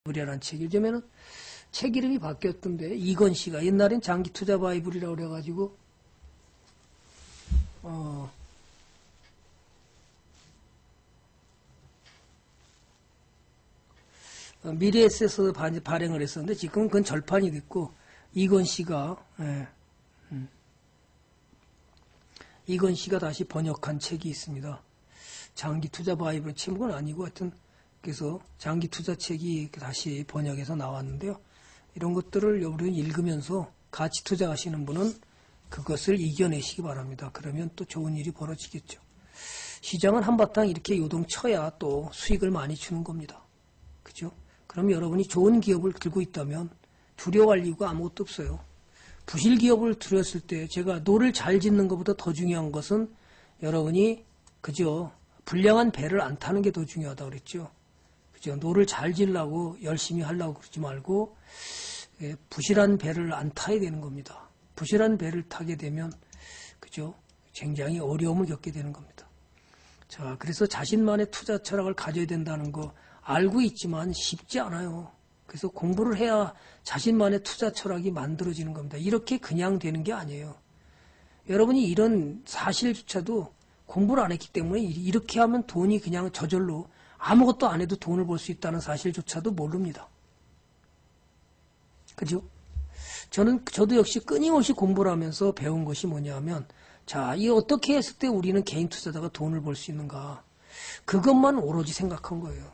바이블이라는 책이 요즘에는 책 이름이 바뀌었던데 이건 씨가 옛날엔 장기 투자 바이블이라고 그래가지고 미래에셋에서 발행을 했었는데 지금은 그건 절판이 됐고 이건 씨가 이건 씨가 다시 번역한 책이 있습니다. 장기 투자 바이블 제목은 아니고 하여튼 그래서 장기 투자 책이 다시 번역해서 나왔는데요. 이런 것들을 여러분이 읽으면서 가치 투자하시는 분은 그것을 이겨내시기 바랍니다. 그러면 또 좋은 일이 벌어지겠죠. 시장은 한바탕 이렇게 요동쳐야 또 수익을 많이 주는 겁니다. 그죠? 그럼 여러분이 좋은 기업을 들고 있다면 두려워할 이유가 아무것도 없어요. 부실 기업을 들었을 때 제가 노를 잘 짓는 것보다 더 중요한 것은 여러분이 그죠? 불량한 배를 안 타는 게 더 중요하다고 그랬죠. 그죠? 노를 잘 지려고 열심히 하려고 그러지 말고 부실한 배를 안 타야 되는 겁니다. 부실한 배를 타게 되면 그죠? 굉장히 어려움을 겪게 되는 겁니다. 자, 그래서 자신만의 투자 철학을 가져야 된다는 거 알고 있지만 쉽지 않아요. 그래서 공부를 해야 자신만의 투자 철학이 만들어지는 겁니다. 이렇게 그냥 되는 게 아니에요. 여러분이 이런 사실조차도 공부를 안 했기 때문에 이렇게 하면 돈이 그냥 저절로 아무것도 안 해도 돈을 벌 수 있다는 사실조차도 모릅니다. 그죠? 저도 역시 끊임없이 공부를 하면서 배운 것이 뭐냐면, 자, 이 어떻게 했을 때 우리는 개인 투자자가 돈을 벌 수 있는가? 그것만 오로지 생각한 거예요.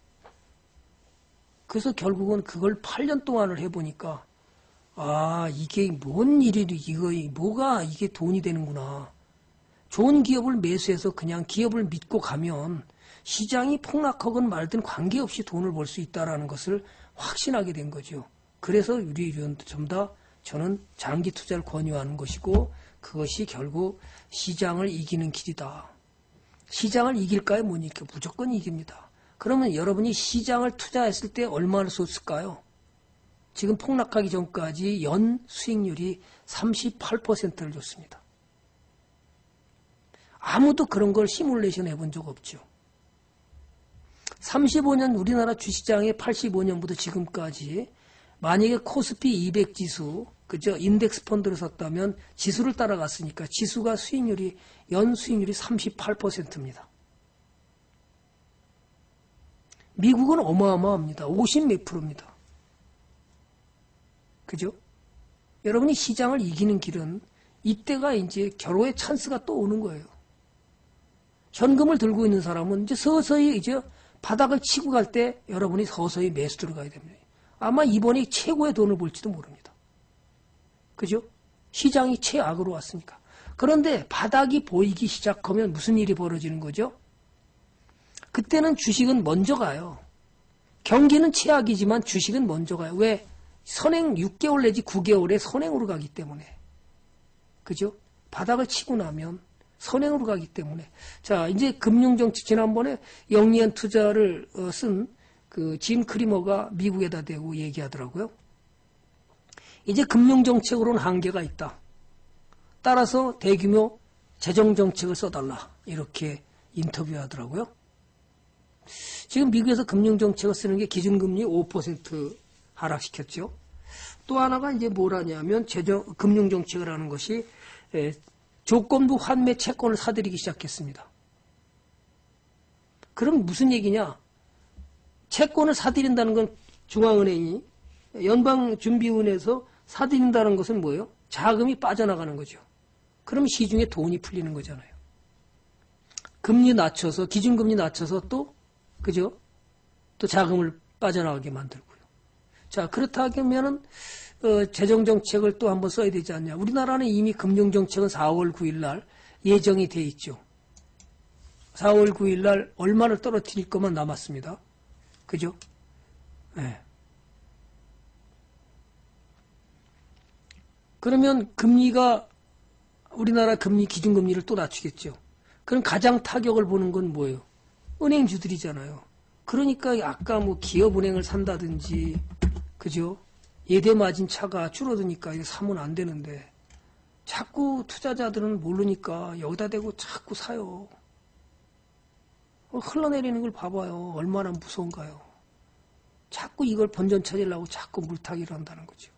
그래서 결국은 그걸 8년 동안을 해보니까, 아, 이게 뭔 일이지, 뭐가 이게 돈이 되는구나. 좋은 기업을 매수해서 그냥 기업을 믿고 가면 시장이 폭락하건 말든 관계없이 돈을 벌 수 있다는 것을 확신하게 된 거죠. 그래서 유리위원도 전부 다 저는 장기 투자를 권유하는 것이고 그것이 결국 시장을 이기는 길이다. 시장을 이길까요? 못 이겨? 무조건 이깁니다. 그러면 여러분이 시장을 투자했을 때 얼마를 썼을까요? 지금 폭락하기 전까지 연 수익률이 38%를 줬습니다. 아무도 그런 걸 시뮬레이션 해본 적 없죠. 35년 우리나라 주식시장에 85년부터 지금까지 만약에 코스피 200 지수, 그죠? 인덱스 펀드를 샀다면 지수를 따라갔으니까 지수가 연 수익률이 38%입니다. 미국은 어마어마합니다. 50 몇 프로입니다. 그죠? 여러분이 시장을 이기는 길은 이때가 이제 결호의 찬스가 또 오는 거예요. 현금을 들고 있는 사람은 이제 서서히 이제 바닥을 치고 갈 때 여러분이 서서히 매수 들어가야 됩니다. 아마 이번이 최고의 돈을 벌지도 모릅니다. 그죠? 시장이 최악으로 왔으니까. 그런데 바닥이 보이기 시작하면 무슨 일이 벌어지는 거죠? 그때는 주식은 먼저 가요. 경기는 최악이지만 주식은 먼저 가요. 왜? 선행 6개월 내지 9개월에 선행으로 가기 때문에. 그죠? 바닥을 치고 나면 선행으로 가기 때문에. 자, 이제 금융정책 지난번에 영리한 투자를 쓴 그 짐 크리머가 미국에다 대고 얘기하더라고요. 이제 금융정책으로는 한계가 있다. 따라서 대규모 재정정책을 써달라. 이렇게 인터뷰하더라고요. 지금 미국에서 금융정책을 쓰는 게 기준금리 5% 하락시켰죠. 또 하나가 이제 뭐라냐면 금융정책을 하는 것이 조건부 환매 채권을 사들이기 시작했습니다. 그럼 무슨 얘기냐? 채권을 사들인다는 건 중앙은행이 연방준비원에서 사들인다는 것은 뭐예요? 자금이 빠져나가는 거죠. 그럼 시중에 돈이 풀리는 거잖아요. 금리 낮춰서 기준금리 낮춰서 또 그죠? 또 자금을 빠져나가게 만들고요. 자, 그렇다 하면은 재정정책을 또 한번 써야 되지 않냐. 우리나라는 이미 금융정책은 4월 9일 날 예정이 돼 있죠. 4월 9일 날 얼마를 떨어뜨릴 것만 남았습니다. 그죠? 네. 그러면 우리나라 기준금리를 또 낮추겠죠. 그럼 가장 타격을 보는 건 뭐예요? 은행주들이잖아요. 그러니까 아까 뭐 기업은행을 산다든지, 그죠? 예대마진 차가 줄어드니까 이거 사면 안 되는데 자꾸 투자자들은 모르니까 여기다 대고 자꾸 사요. 흘러내리는 걸 봐봐요. 얼마나 무서운가요. 자꾸 이걸 본전 찾으려고 자꾸 물타기를 한다는 거죠.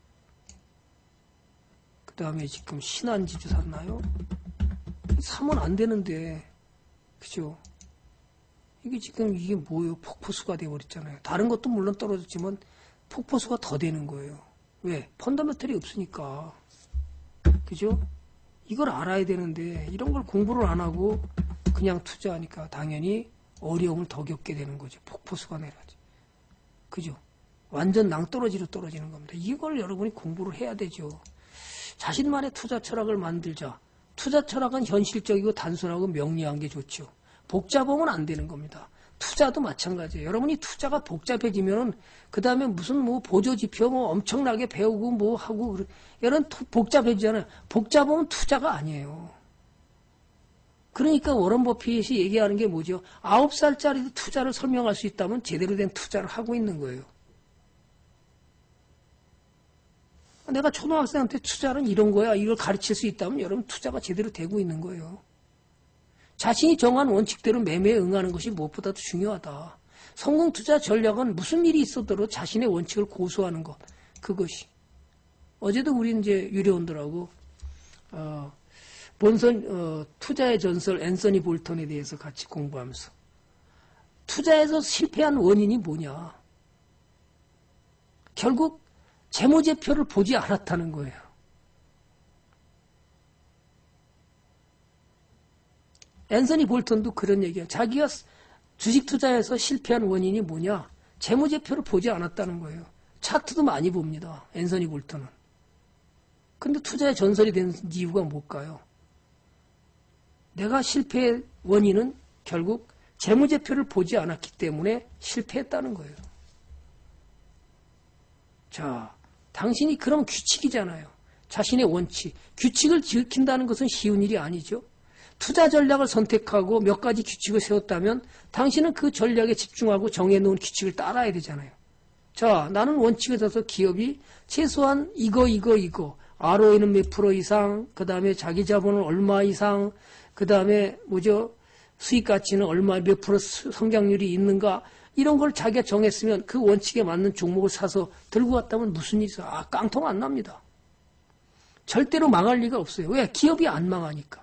그 다음에 지금 신한지주 샀나요? 사면 안 되는데, 그죠? 이게 지금 이게 뭐예요? 폭포수가 되어버렸잖아요. 다른 것도 물론 떨어졌지만 폭포수가 더 되는 거예요. 왜? 펀더멘털이 없으니까. 그죠? 이걸 알아야 되는데 이런 걸 공부를 안 하고 그냥 투자하니까 당연히 어려움을 더 겪게 되는 거죠. 폭포수가 내려가지. 그죠? 완전 낭떠러지로 떨어지는 겁니다. 이걸 여러분이 공부를 해야 되죠. 자신만의 투자 철학을 만들자. 투자 철학은 현실적이고 단순하고 명료한 게 좋죠. 복잡하면 안 되는 겁니다. 투자도 마찬가지예요. 여러분이 투자가 복잡해지면 그 다음에 무슨 뭐 보조지표 뭐 엄청나게 배우고 뭐 하고 이런 복잡해지잖아요. 복잡하면 투자가 아니에요. 그러니까 워런 버핏이 얘기하는 게 뭐죠? 9살짜리도 투자를 설명할 수 있다면 제대로 된 투자를 하고 있는 거예요. 내가 초등학생한테 투자는 이런 거야. 이걸 가르칠 수 있다면 여러분 투자가 제대로 되고 있는 거예요. 자신이 정한 원칙대로 매매에 응하는 것이 무엇보다도 중요하다. 성공 투자 전략은 무슨 일이 있어도 자신의 원칙을 고수하는 것. 그것이. 어제도 우리 이제 유료원들하고 투자의 전설 앤서니 볼턴에 대해서 같이 공부하면서 투자에서 실패한 원인이 뭐냐. 결국 재무제표를 보지 않았다는 거예요. 앤서니 볼턴도 그런 얘기야. 자기가 주식 투자에서 실패한 원인이 뭐냐? 재무제표를 보지 않았다는 거예요. 차트도 많이 봅니다. 앤서니 볼턴은. 근데 투자의 전설이 된 이유가 뭘까요? 내가 실패의 원인은 결국 재무제표를 보지 않았기 때문에 실패했다는 거예요. 자, 당신이 그럼 규칙이잖아요. 자신의 원칙. 규칙을 지킨다는 것은 쉬운 일이 아니죠. 투자 전략을 선택하고 몇 가지 규칙을 세웠다면 당신은 그 전략에 집중하고 정해놓은 규칙을 따라야 되잖아요. 자, 나는 원칙에 따라서 기업이 최소한 이거 ROE는 몇 프로 이상, 그 다음에 자기 자본은 얼마 이상, 그 다음에 수익 가치는 얼마 몇 프로 성장률이 있는가, 이런 걸 자기가 정했으면 그 원칙에 맞는 종목을 사서 들고 갔다면 무슨 일이 있어요? 깡통 안 납니다. 절대로 망할 리가 없어요. 왜? 기업이 안 망하니까.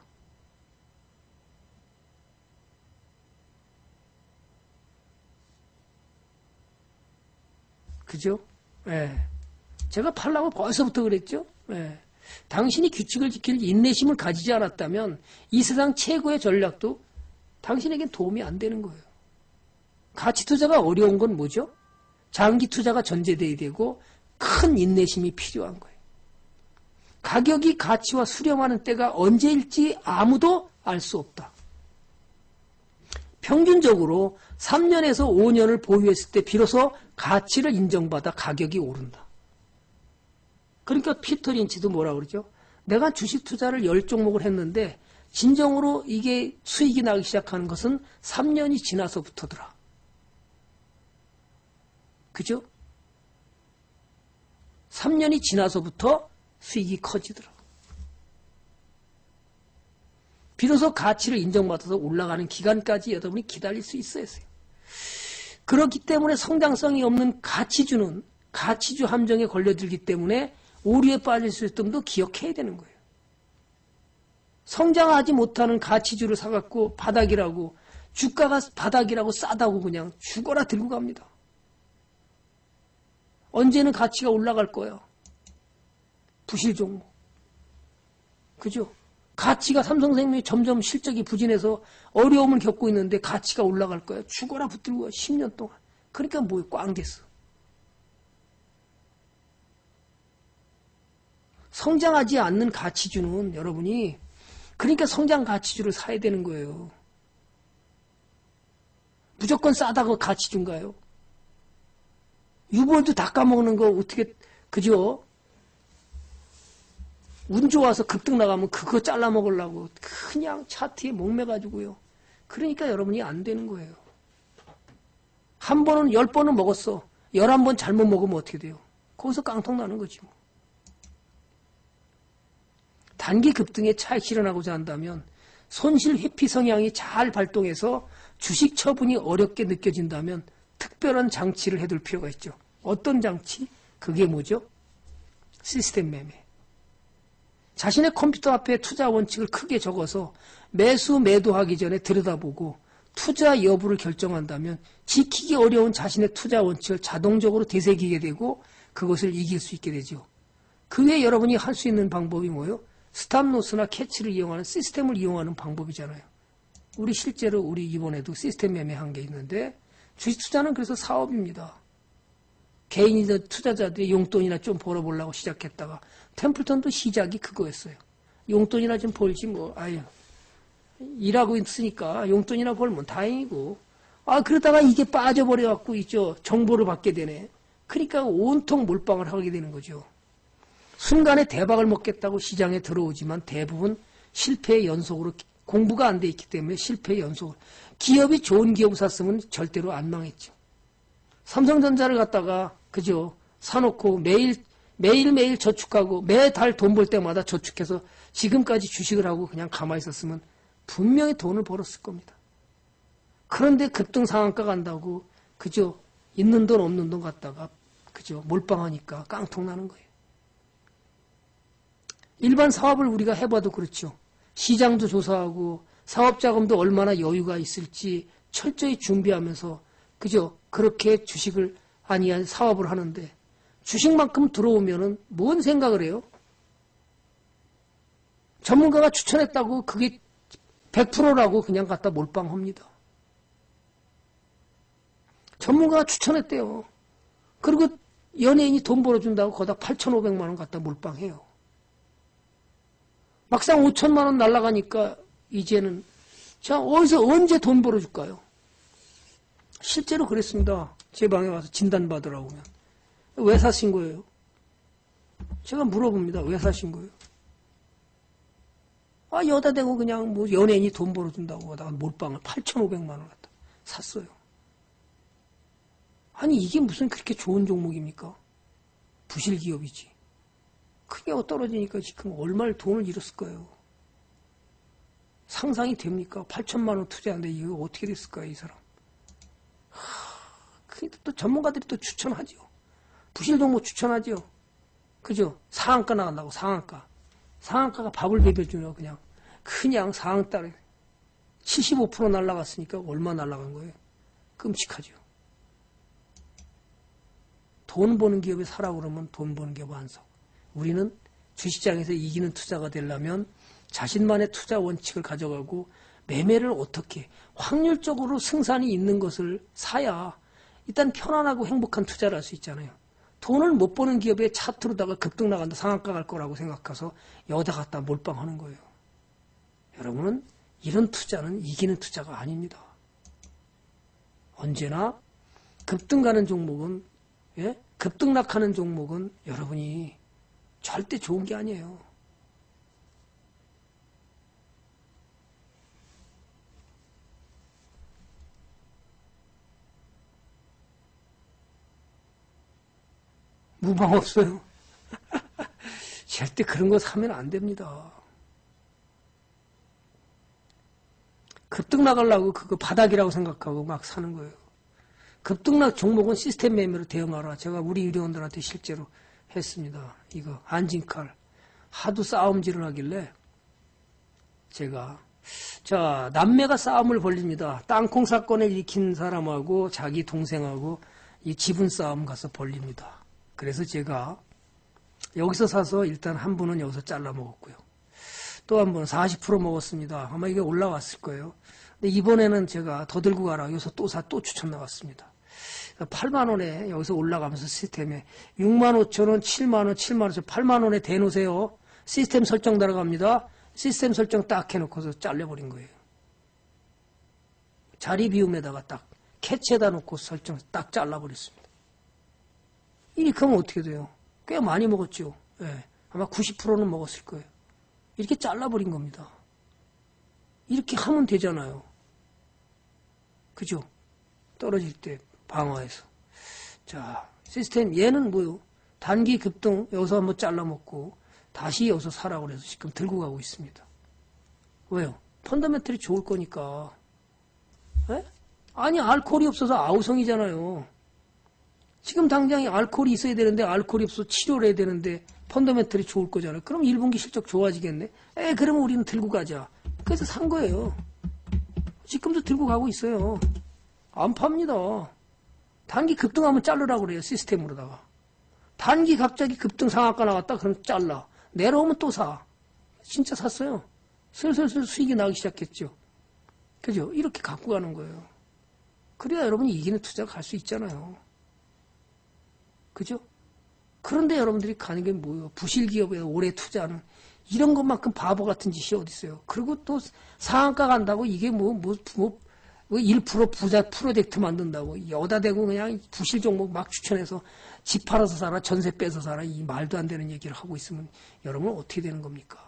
그죠? 예. 제가 팔라고 벌써부터 그랬죠? 예. 당신이 규칙을 지킬 인내심을 가지지 않았다면 이 세상 최고의 전략도 당신에겐 도움이 안 되는 거예요. 가치 투자가 어려운 건 뭐죠? 장기 투자가 전제돼야 되고 큰 인내심이 필요한 거예요. 가격이 가치와 수렴하는 때가 언제일지 아무도 알 수 없다. 평균적으로 3년에서 5년을 보유했을 때 비로소 가치를 인정받아 가격이 오른다. 그러니까 피터 린치도 뭐라 그러죠? 내가 주식 투자를 10종목을 했는데 진정으로 이게 수익이 나기 시작하는 것은 3년이 지나서부터더라. 그죠? 3년이 지나서부터 수익이 커지더라. 비로소 가치를 인정받아서 올라가는 기간까지 여러분이 기다릴 수 있어야 해요. 그렇기 때문에 성장성이 없는 가치주 함정에 걸려들기 때문에 오류에 빠질 수 있음도 기억해야 되는 거예요. 성장하지 못하는 가치주를 사갖고 바닥이라고, 주가가 바닥이라고 싸다고 그냥 죽어라 들고 갑니다. 언제는 가치가 올라갈 거야. 부실 종목. 그죠? 가치가 삼성생명이 점점 실적이 부진해서 어려움을 겪고 있는데 가치가 올라갈 거야. 죽어라 붙들고 가 10년 동안. 그러니까 뭐에 꽝 됐어. 성장하지 않는 가치주는 여러분이 그러니까 성장 가치주를 사야 되는 거예요. 무조건 싸다고 가치주인가요? 유볼도 다 까먹는 거 어떻게 그죠? 운 좋아서 급등 나가면 그거 잘라 먹으려고 그냥 차트에 목매가지고요. 그러니까 여러분이 안 되는 거예요. 한 번은 10번은 먹었어. 11번 잘못 먹으면 어떻게 돼요? 거기서 깡통 나는 거지 뭐. 단기 급등에 차익 실현하고자 한다면 손실 회피 성향이 잘 발동해서 주식 처분이 어렵게 느껴진다면 특별한 장치를 해둘 필요가 있죠. 어떤 장치? 그게 뭐죠? 시스템 매매. 자신의 컴퓨터 앞에 투자 원칙을 크게 적어서 매수 매도하기 전에 들여다보고 투자 여부를 결정한다면 지키기 어려운 자신의 투자 원칙을 자동적으로 되새기게 되고 그것을 이길 수 있게 되죠. 그 외에 여러분이 할 수 있는 방법이 뭐예요? 스탑로스나 캐치를 이용하는 시스템을 이용하는 방법이잖아요. 우리 실제로 우리 이번에도 시스템 매매한 게 있는데 주식 투자는 그래서 사업입니다. 개인이나 투자자들이 용돈이나 좀 벌어보려고 시작했다가 템플턴도 시작이 그거였어요. 용돈이나 좀 벌지 뭐 아유 일하고 있으니까 용돈이나 벌면 다행이고 그러다가 이게 빠져버려갖고 있죠. 정보를 받게 되네. 그러니까 온통 몰빵을 하게 되는 거죠. 순간에 대박을 먹겠다고 시장에 들어오지만 대부분 실패의 연속으로 공부가 안 돼 있기 때문에 실패의 연속으로 기업이 좋은 기업 샀으면 절대로 안 망했죠. 삼성전자를 갖다가 그죠 사놓고 매일매일 저축하고 매달 돈 벌 때마다 저축해서 지금까지 주식을 하고 그냥 가만히 있었으면 분명히 돈을 벌었을 겁니다. 그런데 급등 상한가 간다고 그죠 있는 돈 없는 돈 갖다가 그죠 몰빵하니까 깡통 나는 거예요. 일반 사업을 우리가 해봐도 그렇죠. 시장도 조사하고 사업자금도 얼마나 여유가 있을지 철저히 준비하면서 그죠 그렇게 주식을 아니야 사업을 하는데 주식만큼 들어오면은 뭔 생각을 해요? 전문가가 추천했다고 그게 100%라고 그냥 갖다 몰빵합니다. 전문가가 추천했대요. 그리고 연예인이 돈 벌어준다고 거기다 8,500만 원 갖다 몰빵해요. 막상 5천만 원 날아가니까 이제는 자 어디서 언제 돈 벌어줄까요? 실제로 그랬습니다. 제 방에 와서 진단받으라고 하면 왜 사신 거예요? 제가 물어봅니다. 왜 사신 거예요? 여다 대고 그냥 뭐 연예인이 돈 벌어준다고 하다가 몰빵을 8,500만 원 갖다 샀어요. 아니 이게 무슨 그렇게 좋은 종목입니까? 부실기업이지. 크게 떨어지니까 지금 얼마를 돈을 잃었을 거예요. 상상이 됩니까? 8천만 원 투자하는데 이거 어떻게 됐을까요, 이 사람? 또 전문가들이 또 추천하죠. 부실 종목 추천하죠. 그죠? 상한가 나간다고 상한가. 상한가가 밥을 비벼주려 그냥 상한가를 75% 날라갔으니까 얼마 날라간 거예요? 끔찍하죠. 돈 버는 기업에 사라고 그러면 돈 버는 기업 안 사. 우리는 주식장에서 이기는 투자가 되려면 자신만의 투자 원칙을 가져가고 매매를 어떻게 확률적으로 승산이 있는 것을 사야 일단 편안하고 행복한 투자를 할 수 있잖아요. 돈을 못 버는 기업에 차트로다가 급등 나간다 상한가 갈 거라고 생각해서 여기다 갖다 몰빵하는 거예요. 여러분은 이런 투자는 이기는 투자가 아닙니다. 언제나 급등 가는 종목은 급등락하는 종목은 여러분이 절대 좋은 게 아니에요. 무방 없어요. 절대 그런 거 사면 안 됩니다. 급등 나가려고 그거 바닥이라고 생각하고 막 사는 거예요. 급등락 종목은 시스템 매매로 대응하라. 제가 우리 유료원들한테 실제로 했습니다. 이거 안진칼 하도 싸움질을 하길래 제가 남매가 싸움을 벌립니다. 땅콩 사건을 일으킨 사람하고 자기 동생하고 이 지분 싸움 가서 벌립니다. 그래서 제가 여기서 사서 일단 한 분은 여기서 잘라 먹었고요. 또 한 분은 40% 먹었습니다. 아마 이게 올라왔을 거예요. 근데 이번에는 제가 더 들고 가라. 여기서 또 추천 나왔습니다. 8만 원에 여기서 올라가면서 시스템에 6만 5천 원, 7만 원, 7만 원, 8만 원에 대놓으세요. 시스템 설정 들어갑니다. 시스템 설정 딱 해놓고서 잘려버린 거예요. 자리 비움에다가 딱 캐치에다 놓고 설정 딱 잘라버렸습니다. 이렇게 하면 어떻게 돼요? 꽤 많이 먹었죠. 네. 아마 90%는 먹었을 거예요. 이렇게 잘라버린 겁니다. 이렇게 하면 되잖아요. 그죠? 떨어질 때 방어해서. 자, 시스템 얘는 뭐요? 단기 급등 여기서 한번 잘라먹고 다시 여기서 사라고 그래서 지금 들고 가고 있습니다. 왜요? 펀더멘털이 좋을 거니까. 에? 아니, 알코올이 없어서 아우성이잖아요. 지금 당장에 알코올이 있어야 되는데 알코올이 없어서 치료를 해야 되는데 펀더멘털이 좋을 거잖아요. 그럼 1분기 실적 좋아지겠네. 그러면 우리는 들고 가자. 그래서 산 거예요. 지금도 들고 가고 있어요. 안 팝니다. 단기 급등하면 자르라고 그래요. 시스템으로다가. 단기 갑자기 급등 상한가 나왔다. 그럼 잘라. 내려오면 또 사. 진짜 샀어요. 슬슬 수익이 나기 시작했죠. 그죠? 이렇게 갖고 가는 거예요. 그래야 여러분이 이기는 투자가 갈 수 있잖아요. 그죠? 그런데 여러분들이 가는 게 뭐예요? 부실기업에 오래 투자하는 이런 것만큼 바보 같은 짓이 어디 있어요? 그리고 또 상한가 간다고 이게 1% 부자 프로젝트 만든다고 여다 대고 그냥 부실 종목 막 추천해서 집 팔아서 사라, 전세 빼서 사라, 이 말도 안 되는 얘기를 하고 있으면 여러분 어떻게 되는 겁니까?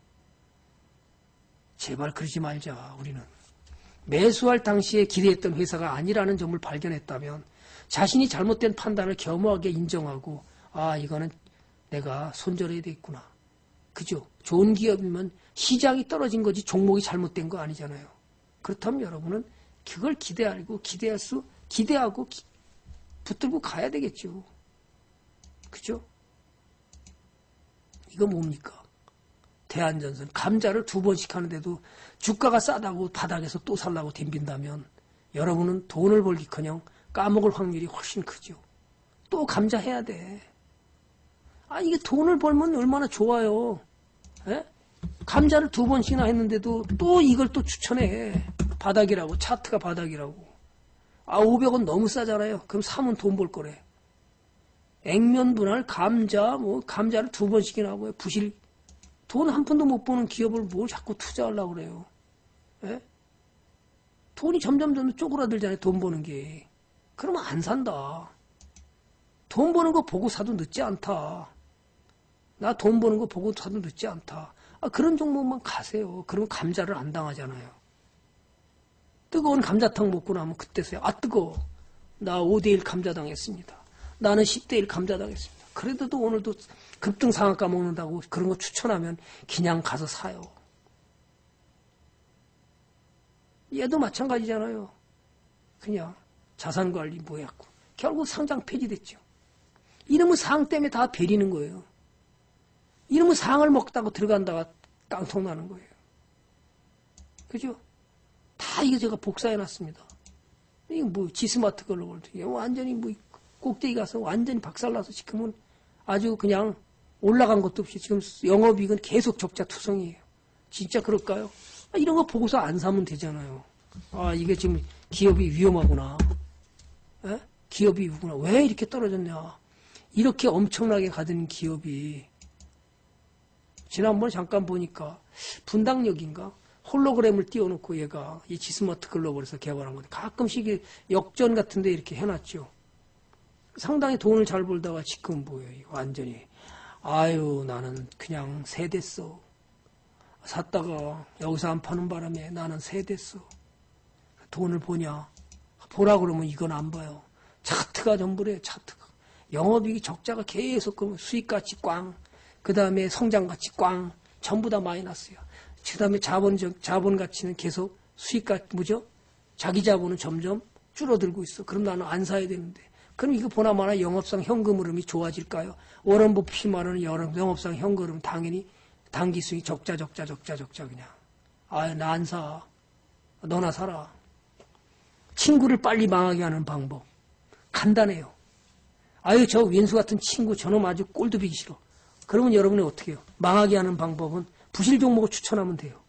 제발 그러지 말자. 우리는 매수할 당시에 기대했던 회사가 아니라는 점을 발견했다면 자신이 잘못된 판단을 겸허하게 인정하고 이거는 내가 손절해야 되겠구나. 그죠? 좋은 기업이면 시장이 떨어진 거지 종목이 잘못된 거 아니잖아요. 그렇다면 여러분은 그걸 기대하고 붙들고 가야 되겠죠. 그죠? 이거 뭡니까? 대한전선 감자를 2번씩 하는데도 주가가 싸다고 바닥에서 또 살라고 덤빈다면 여러분은 돈을 벌기커녕 까먹을 확률이 훨씬 크죠. 또 감자 해야 돼. 이게 돈을 벌면 얼마나 좋아요. 감자를 2번씩이나 했는데도 또 이걸 또 추천해. 바닥이라고, 차트가 바닥이라고. 500원 너무 싸잖아요. 그럼 사면 돈 벌 거래. 액면 분할, 감자를 2번씩이나 하고요. 부실, 돈 한 푼도 못 버는 기업을 뭘 자꾸 투자하려고 그래요. 돈이 점점 쪼그라들잖아요. 돈 버는 게. 그러면 안 산다. 돈 버는 거 보고 사도 늦지 않다. 나 돈 버는 거 보고 사도 늦지 않다. 그런 종목만 가세요. 그러면 감자를 안 당하잖아요. 뜨거운 감자탕 먹고 나면 그때서야 뜨거워. 나 5대1 감자 당했습니다. 나는 10대1 감자 당했습니다. 그래도 오늘도 급등 상한가 먹는다고 그런 거 추천하면 그냥 가서 사요. 얘도 마찬가지잖아요. 그냥 자산관리 뭐였고 결국 상장 폐지됐죠. 이놈의 상 때문에 다 베리는 거예요. 이놈의 상을 먹다고 들어간다가 깡통 나는 거예요. 그죠? 다 이거 제가 복사해놨습니다. 이거 지스마트 글로벌 완전히 꼭대기 가서 완전히 박살나서 지금은 아주 그냥 올라간 것도 없이 지금 영업이익은 계속 적자 투성이에요. 진짜 그럴까요? 이런 거 보고서 안 사면 되잖아요. 이게 지금 기업이 위험하구나. 기업이 위험하구나. 왜 이렇게 떨어졌냐. 이렇게 엄청나게 가던 기업이 지난번에 잠깐 보니까 분당역인가 홀로그램을 띄워놓고 얘가 이 지스마트 글로벌에서 개발한 건데 가끔씩 역전 같은데 이렇게 해놨죠. 상당히 돈을 잘 벌다가 지금 뭐예요. 완전히 나는 그냥 세댔어. 샀다가 여기서 안 파는 바람에 나는 세댔어. 돈을 보냐? 보라 그러면 이건 안 봐요. 차트가 전부래요. 차트가. 영업이익 적자가 계속 수익가치 꽝. 그 다음에 성장가치 꽝. 전부 다 마이너스야. 그 다음에 자본 가치는 계속 자기 자본은 점점 줄어들고 있어. 그럼 나는 안 사야 되는데. 그럼 이거 보나마나 영업상 현금 흐름이 좋아질까요? 워런 버핏이 말하는 영업상 현금 흐름 당연히 단기 수익 적자 그냥. 나 안 사. 너나 사라. 친구를 빨리 망하게 하는 방법. 간단해요. 저 왼수 같은 친구 저놈 아주 꼴도 비기 싫어. 그러면 여러분이 어떻게 해요? 망하게 하는 방법은 부실 종목을 추천하면 돼요.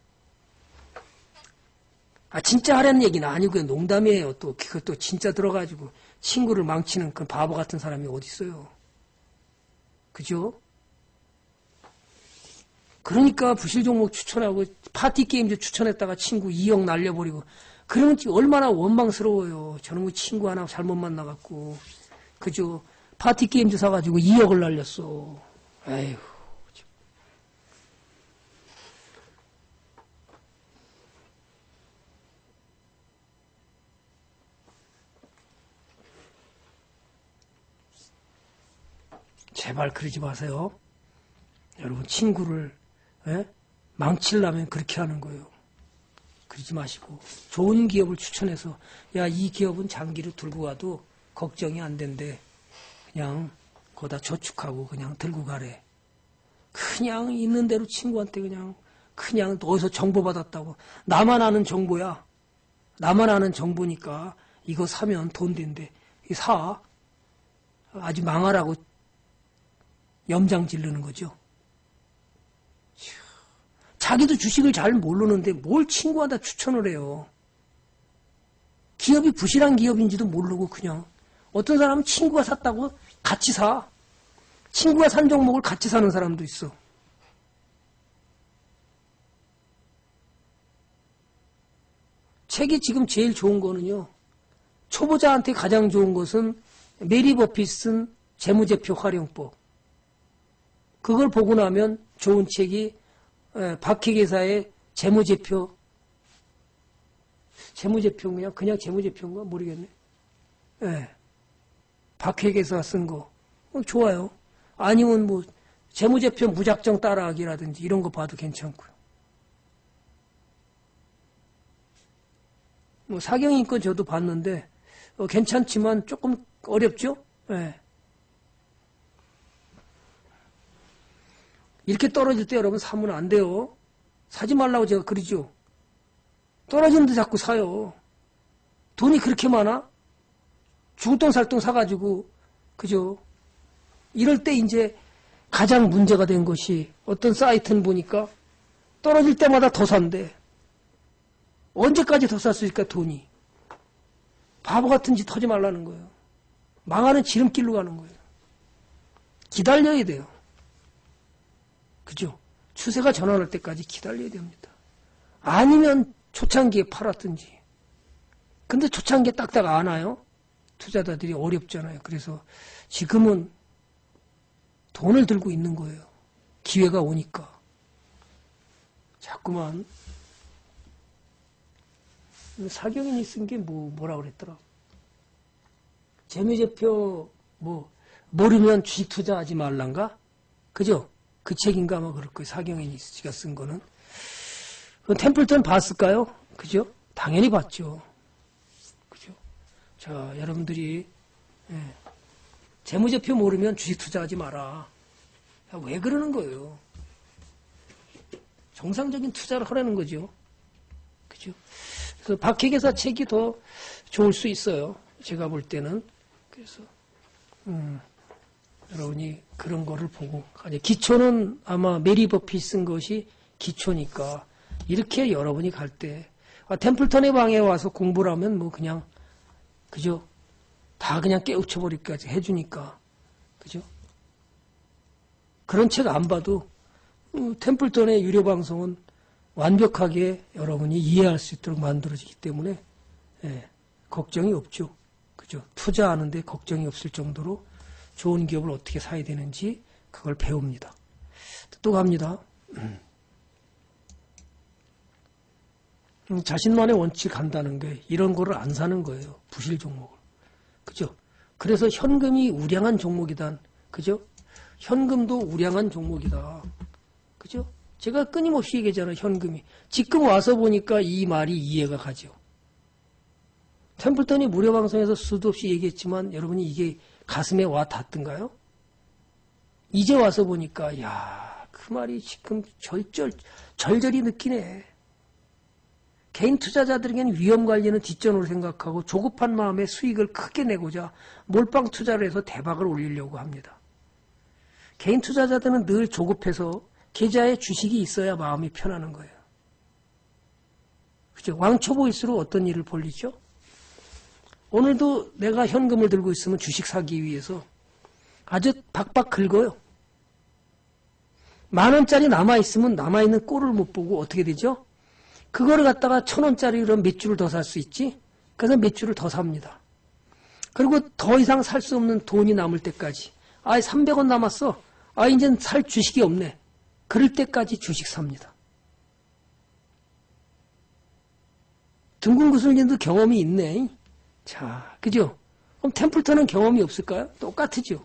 진짜 하라는 얘기는 아니고요. 농담이에요. 또 그것도 진짜 들어가지고 친구를 망치는 그 바보 같은 사람이 어디 있어요. 그죠? 그러니까 부실 종목 추천하고 파티 게임즈 추천했다가 친구 2억 날려버리고 그러면 얼마나 원망스러워요. 저놈의 친구 하나 잘못 만나갖고 그죠? 파티 게임즈 사가지고 2억을 날렸어. 에휴. 제발 그러지 마세요. 여러분 친구를 망치려면 그렇게 하는 거예요. 그러지 마시고 좋은 기업을 추천해서 야, 이 기업은 장기로 들고 가도 걱정이 안 된대. 그냥 거기다 저축하고 그냥 들고 가래. 그냥 있는 대로 친구한테 그냥 어디서 정보 받았다고. 나만 아는 정보야. 나만 아는 정보니까 이거 사면 돈 된대. 사. 아주 망하라고 염장 지르는 거죠. 자기도 주식을 잘 모르는데 뭘 친구한테 추천을 해요. 기업이 부실한 기업인지도 모르고 그냥. 어떤 사람은 친구가 샀다고 같이 사. 친구가 산 종목을 같이 사는 사람도 있어. 책이 지금 제일 좋은 거는요. 초보자한테 가장 좋은 것은 메리 버핏 쓴 재무제표 활용법. 그걸 보고 나면 좋은 책이 박회계사의 재무제표인가? 그냥 재무제표인가? 모르겠네. 예. 박회계사 쓴 거. 좋아요. 아니면 뭐, 재무제표 무작정 따라하기라든지 이런 거 봐도 괜찮고요. 뭐, 사경인권 저도 봤는데, 괜찮지만 조금 어렵죠? 예. 이렇게 떨어질 때 여러분 사면 안 돼요. 사지 말라고 제가 그러죠. 떨어지는데 자꾸 사요. 돈이 그렇게 많아? 죽을 돈 살 돈 사가지고, 그죠? 이럴 때 이제 가장 문제가 된 것이 어떤 사이트는 보니까 떨어질 때마다 더 산대. 언제까지 더 살 수 있을까, 돈이. 바보 같은 짓 하지 말라는 거예요. 망하는 지름길로 가는 거예요. 기다려야 돼요. 그죠? 추세가 전환할 때까지 기다려야 됩니다. 아니면 초창기에 팔았든지. 근데 초창기에 딱딱 안 와요? 투자자들이 어렵잖아요. 그래서 지금은 돈을 들고 있는 거예요. 기회가 오니까. 자꾸만 사경인이 쓴 게 뭐라 그랬더라. 재무제표 모르면 주식 투자하지 말란가? 그죠? 그 책인가 아마 그럴 거예요. 사경인이 씨가 쓴 거는. 템플턴 봤을까요? 그죠? 당연히 봤죠. 그죠? 자, 여러분들이 재무제표 모르면 주식 투자하지 마라. 왜 그러는 거예요? 정상적인 투자를 하라는 거죠. 그죠? 그래서 박회계사 책이 더 좋을 수 있어요. 제가 볼 때는. 그래서 여러분이 그런 거를 보고 기초는 아마 메리 버핏 쓴 것이 기초니까 이렇게 여러분이 갈 때 템플턴의 방에 와서 공부를 하면 뭐 그냥 그죠? 다 그냥 깨우쳐버리기까지 해주니까 그죠? 그런 책 안 봐도 템플턴의 유료 방송은 완벽하게 여러분이 이해할 수 있도록 만들어지기 때문에 걱정이 없죠. 그죠? 투자하는데 걱정이 없을 정도로 좋은 기업을 어떻게 사야 되는지 그걸 배웁니다. 또 갑니다. 자신만의 원칙 한다는 게 이런 거를 안 사는 거예요. 부실 종목을. 그죠? 그래서 현금이 우량한 종목이다. 그죠? 현금도 우량한 종목이다. 그죠? 제가 끊임없이 얘기하잖아요. 현금이. 지금 와서 보니까 이 말이 이해가 가죠. 템플턴이 무료 방송에서 수도 없이 얘기했지만 여러분이 이게 가슴에 와 닿던가요? 이제 와서 보니까 야, 그 말이 지금 절절히 느끼네. 개인 투자자들에게는 위험 관리는 뒷전으로 생각하고 조급한 마음에 수익을 크게 내고자 몰빵 투자를 해서 대박을 올리려고 합니다. 개인 투자자들은 늘 조급해서 계좌에 주식이 있어야 마음이 편하는 거예요. 그죠? 왕초보일수록 어떤 일을 벌리죠? 오늘도 내가 현금을 들고 있으면 주식 사기 위해서 아주 박박 긁어요. 10,000원짜리 남아있으면 남아있는 꼴을 못 보고 어떻게 되죠? 그거를 갖다가 1,000원짜리로 몇 주를 더 살 수 있지? 그래서 몇 주를 더 삽니다. 그리고 더 이상 살 수 없는 돈이 남을 때까지 300원 남았어. 이젠 살 주식이 없네. 그럴 때까지 주식 삽니다. 등궁구슬님도 경험이 있네. 자, 그죠? 그럼 템플턴은 경험이 없을까요? 똑같으죠.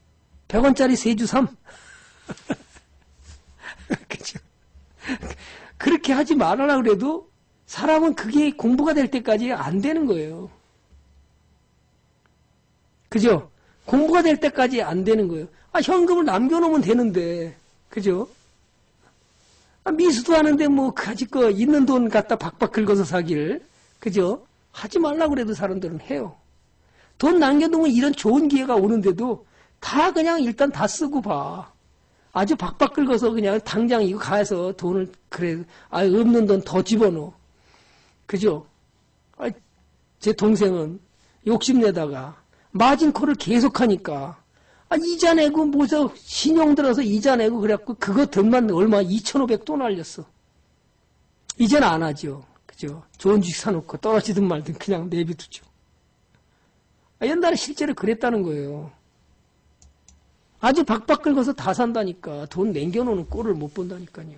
100원짜리 3주 3. 그죠? 그렇게 하지 말아라 그래도 사람은 그게 공부가 될 때까지 안 되는 거예요. 그죠? 공부가 될 때까지 안 되는 거예요. 현금을 남겨놓으면 되는데, 그죠? 미수도 하는데 뭐 가지고 있는 돈 갖다 박박 긁어서 사기를, 그죠? 하지 말라고 그래도 사람들은 해요. 돈 남겨놓으면 이런 좋은 기회가 오는데도 다 그냥 일단 다 쓰고 봐. 아주 박박 긁어서 그냥 당장 이거 가서 돈을 그래 없는 돈 더 집어넣어. 그죠? 제 동생은 욕심내다가 마진콜을 계속하니까 이자 내고 뭐서 신용 들어서 이자 내고 그래갖고 그거 돈만 얼마 2,500 또 날렸어. 이제는 안 하죠. 그죠? 좋은 주식 사놓고 떨어지든 말든 그냥 내비두죠. 옛날에 실제로 그랬다는 거예요. 아주 박박 긁어서 다 산다니까. 돈 남겨놓는 꼴을 못 본다니까요.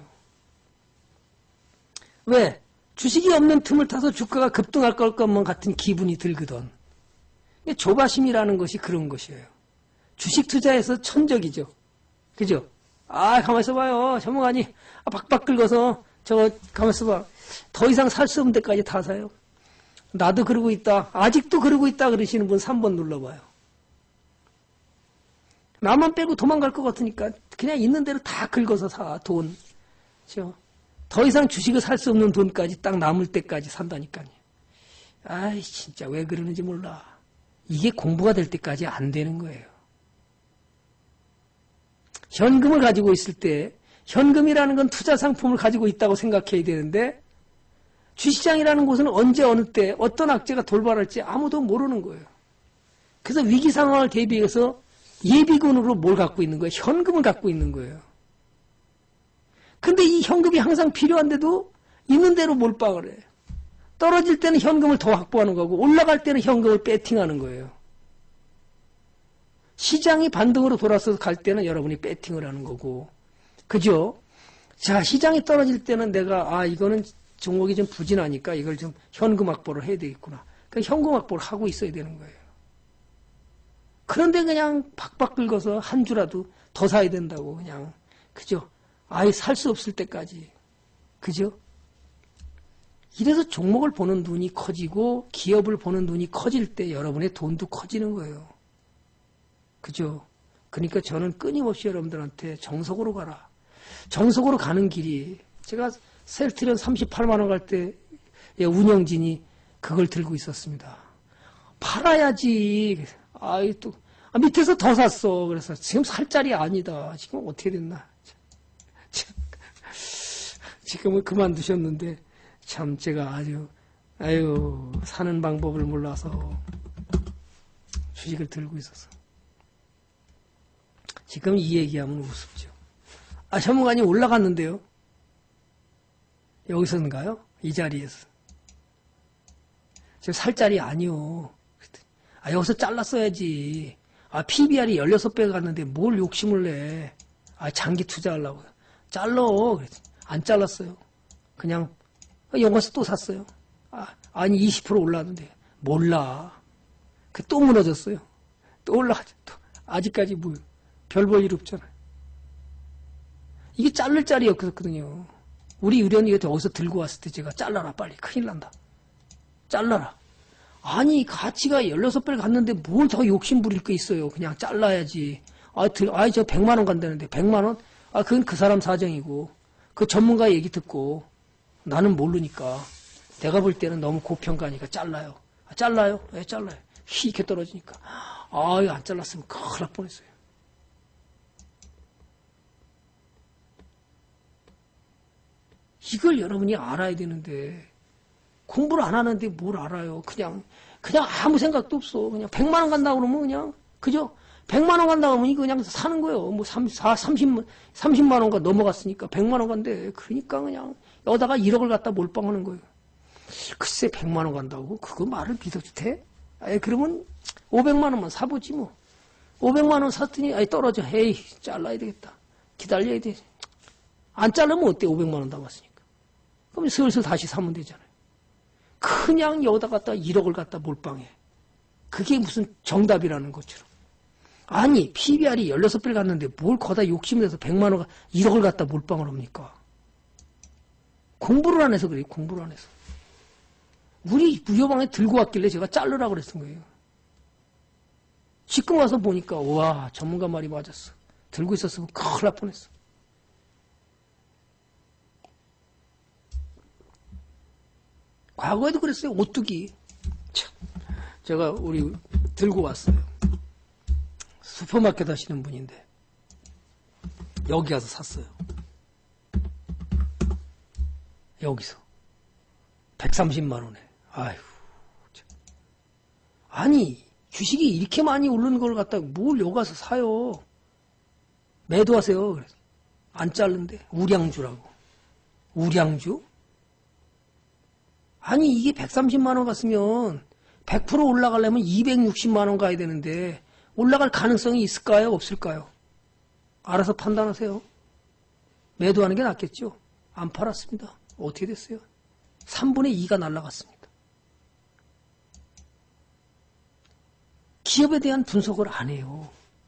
왜? 주식이 없는 틈을 타서 주가가 급등할 것만 같은 기분이 들거든. 조바심이라는 것이 그런 것이에요. 주식 투자에서 천적이죠. 그죠? 가만있어 봐요. 전문가니 박박 긁어서 저거 가만있어 봐. 더 이상 살 수 없는 데까지 다 사요. 나도 그러고 있다. 아직도 그러고 있다 그러시는 분 3번 눌러봐요. 나만 빼고 도망갈 것 같으니까 그냥 있는 대로 다 긁어서 사. 돈. 그죠? 더 이상 주식을 살 수 없는 돈까지 딱 남을 때까지 산다니까요. 진짜 왜 그러는지 몰라. 이게 공부가 될 때까지 안 되는 거예요. 현금을 가지고 있을 때 현금이라는 건 투자 상품을 가지고 있다고 생각해야 되는데 주시장이라는 곳은 언제 어느 때 어떤 악재가 돌발할지 아무도 모르는 거예요. 그래서 위기 상황을 대비해서 예비군으로 뭘 갖고 있는 거예요? 현금을 갖고 있는 거예요. 근데 이 현금이 항상 필요한데도 있는 대로 몰빵을 해. 떨어질 때는 현금을 더 확보하는 거고 올라갈 때는 현금을 배팅하는 거예요. 시장이 반등으로 돌아서서 갈 때는 여러분이 배팅을 하는 거고. 그죠? 자, 시장이 떨어질 때는 내가 이거는 종목이 좀 부진하니까 이걸 좀 현금 확보를 해야 되겠구나. 그러니까 현금 확보를 하고 있어야 되는 거예요. 그런데 그냥 박박 긁어서 한 주라도 더 사야 된다고 그냥. 그죠? 살 수 없을 때까지. 그죠? 이래서 종목을 보는 눈이 커지고 기업을 보는 눈이 커질 때 여러분의 돈도 커지는 거예요. 그죠? 그러니까 저는 끊임없이 여러분들한테 정석으로 가라. 정석으로 가는 길이 제가 셀트리온 38만 원 갈 때 운영진이 그걸 들고 있었습니다. 팔아야지. 또 밑에서 더 샀어. 그래서 지금 살 자리 아니다. 지금 어떻게 됐나. 지금은 그만두셨는데 참 제가 사는 방법을 몰라서 주식을 들고 있어서 지금 이 얘기하면 우습죠. 전문가님 올라갔는데요. 여기서인가요? 이 자리에서. 지금 살 자리 아니요. 여기서 잘랐어야지. PBR이 16배 갔는데 뭘 욕심을 내. 장기 투자하려고요. 잘러. 안 잘랐어요. 그냥 여기서 또 샀어요. 아니 20% 올랐는데 몰라. 또 무너졌어요. 또 올라가죠. 또 아직까지 별 볼 일 없잖아요. 이게 자를 자리였거든요. 우리 의련이 어디서 들고 왔을 때 제가 잘라라 빨리 큰일 난다. 잘라라. 아니 가치가 16배를 갔는데 뭘 더 욕심 부릴 게 있어요. 그냥 잘라야지. 저 100만 원 간다는데 100만 원? 그건 그 사람 사정이고 그 전문가 얘기 듣고 나는 모르니까 내가 볼 때는 너무 고평가니까 잘라요. 잘라요? 왜 잘라요? 희게 떨어지니까. 이거 안 잘랐으면 큰일 날 뻔했어요. 이걸 여러분이 알아야 되는데 공부를 안 하는데 뭘 알아요. 그냥 아무 생각도 없어. 그냥 100만 원 간다고 그러면 그냥 그죠? 100만 원 간다고 하면 이거 그냥 사는 거예요. 30만 원가 넘어갔으니까 100만 원 간대. 그러니까 그냥 여기다가 1억을 갖다 몰빵하는 거예요. 글쎄 100만 원 간다고? 그거 말을 믿어도 돼? 그러면 500만 원만 사보지 뭐. 500만 원 샀더니 떨어져. 에이 잘라야 되겠다. 기다려야 돼. 안 자르면 어때? 500만 원 남았으니까. 그럼 슬슬 다시 사면 되잖아요. 그냥 여기다 갖다 1억을 갖다 몰빵해. 그게 무슨 정답이라는 것처럼. 아니 PBR이 16배 갔는데 뭘 거다 욕심을 내서 100만 원, 1억을 갖다 몰빵을 합니까? 공부를 안 해서 그래요. 공부를 안 해서. 우리 무효방에 들고 왔길래 제가 자르라고 그랬던 거예요. 지금 와서 보니까 와 전문가 말이 맞았어. 들고 있었으면 큰일 날 뻔했어. 과거에도 그랬어요. 오뚜기. 참, 제가 우리 들고 왔어요. 슈퍼마켓 하시는 분인데 여기 가서 샀어요. 여기서 130만 원에. 아휴. 참. 아니 주식이 이렇게 많이 오르는 걸 갖다 뭘 여기 가서 사요. 매도하세요. 그래서 안 자른대. 우량주라고. 우량주? 아니 이게 130만 원 갔으면 100% 올라가려면 260만 원 가야 되는데 올라갈 가능성이 있을까요? 없을까요? 알아서 판단하세요. 매도하는 게 낫겠죠? 안 팔았습니다. 어떻게 됐어요? 3분의 2가 날라갔습니다. 기업에 대한 분석을 안 해요.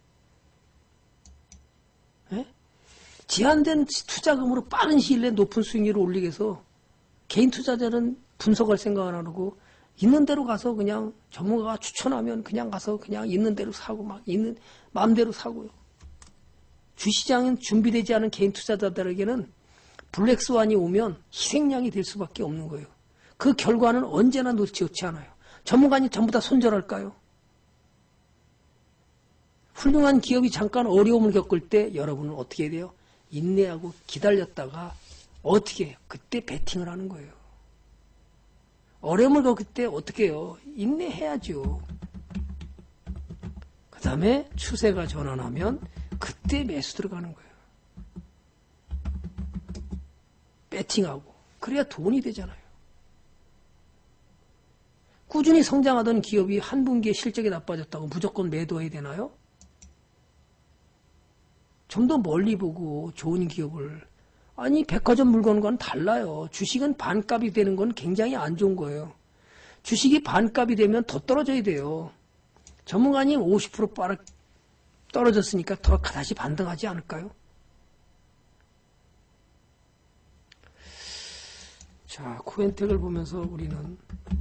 예? 제한된 투자금으로 빠른 시일 내에 높은 수익률을 올리기 위해서 개인 투자자는 분석할 생각 안 하고 있는 대로 가서 그냥 전문가가 추천하면 그냥 가서 그냥 있는 대로 사고 막 있는 마음대로 사고요. 주시장은 준비되지 않은 개인 투자자들에게는 블랙스완이 오면 희생양이 될 수밖에 없는 거예요. 그 결과는 언제나 놓치 않아요. 전문가님 전부 다 손절할까요? 훌륭한 기업이 잠깐 어려움을 겪을 때 여러분은 어떻게 해야 돼요? 인내하고 기다렸다가 어떻게 해요? 그때 베팅을 하는 거예요. 어려움을 겪을 때 어떻게 해요? 인내해야죠. 그 다음에 추세가 전환하면 그때 매수 들어가는 거예요. 배팅하고 그래야 돈이 되잖아요. 꾸준히 성장하던 기업이 한 분기에 실적이 나빠졌다고 무조건 매도해야 되나요? 좀 더 멀리 보고 좋은 기업을 아니 백화점 물건과는 달라요. 주식은 반값이 되는 건 굉장히 안 좋은 거예요. 주식이 반값이 되면 더 떨어져야 돼요. 전문가님 50% 떨어졌으니까 더 다시 반등하지 않을까요? 자, 코엔텍을 보면서 우리는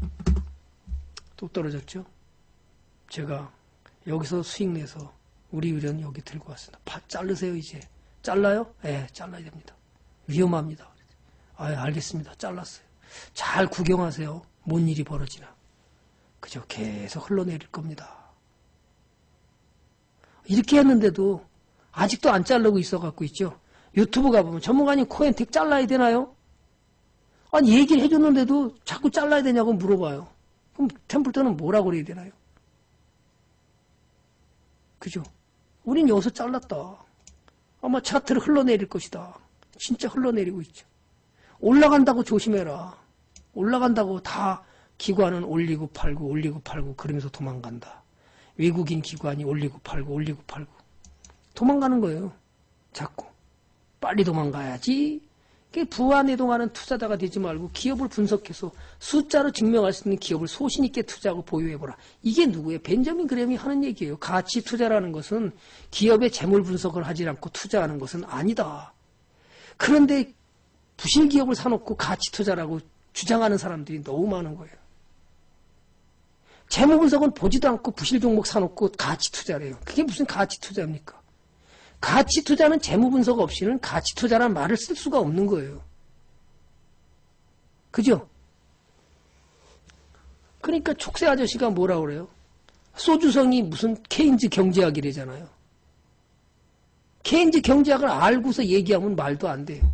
또 떨어졌죠. 제가 여기서 수익 내서 우리 의견 여기 들고 왔습니다. 자르세요 이제. 잘라요? 네, 잘라야 됩니다. 위험합니다. 알겠습니다. 잘랐어요. 잘 구경하세요. 뭔 일이 벌어지나. 그저 계속 흘러내릴 겁니다. 이렇게 했는데도 아직도 안 자르고 있어갖고 있죠. 유튜브 가보면 전문가님 코엔텍 잘라야 되나요? 아니 얘기를 해줬는데도 자꾸 잘라야 되냐고 물어봐요. 그럼 템플턴은 뭐라고 그래야 되나요? 그죠? 우린 여기서 잘랐다. 아마 차트를 흘러내릴 것이다. 진짜 흘러내리고 있죠. 올라간다고 조심해라. 올라간다고 다 기관은 올리고 팔고 그러면서 도망간다. 외국인 기관이 올리고 팔고 도망가는 거예요. 자꾸. 빨리 도망가야지. 부안해동하는 투자자가 되지 말고 기업을 분석해서 숫자로 증명할 수 있는 기업을 소신 있게 투자하고 보유해보라. 이게 누구예요? 벤저민 그램이 하는 얘기예요. 가치 투자라는 것은 기업의 재물 분석을 하지 않고 투자하는 것은 아니다. 그런데 부실 기업을 사놓고 가치 투자라고 주장하는 사람들이 너무 많은 거예요. 재무 분석은 보지도 않고 부실 종목 사놓고 가치 투자래요. 그게 무슨 가치 투자입니까? 가치 투자는 재무 분석 없이는 가치 투자라는 말을 쓸 수가 없는 거예요. 그죠? 그러니까 촉새 아저씨가 뭐라 그래요? 소주성이 무슨 케인즈 경제학이래잖아요. 케인즈 경제학을 알고서 얘기하면 말도 안 돼요.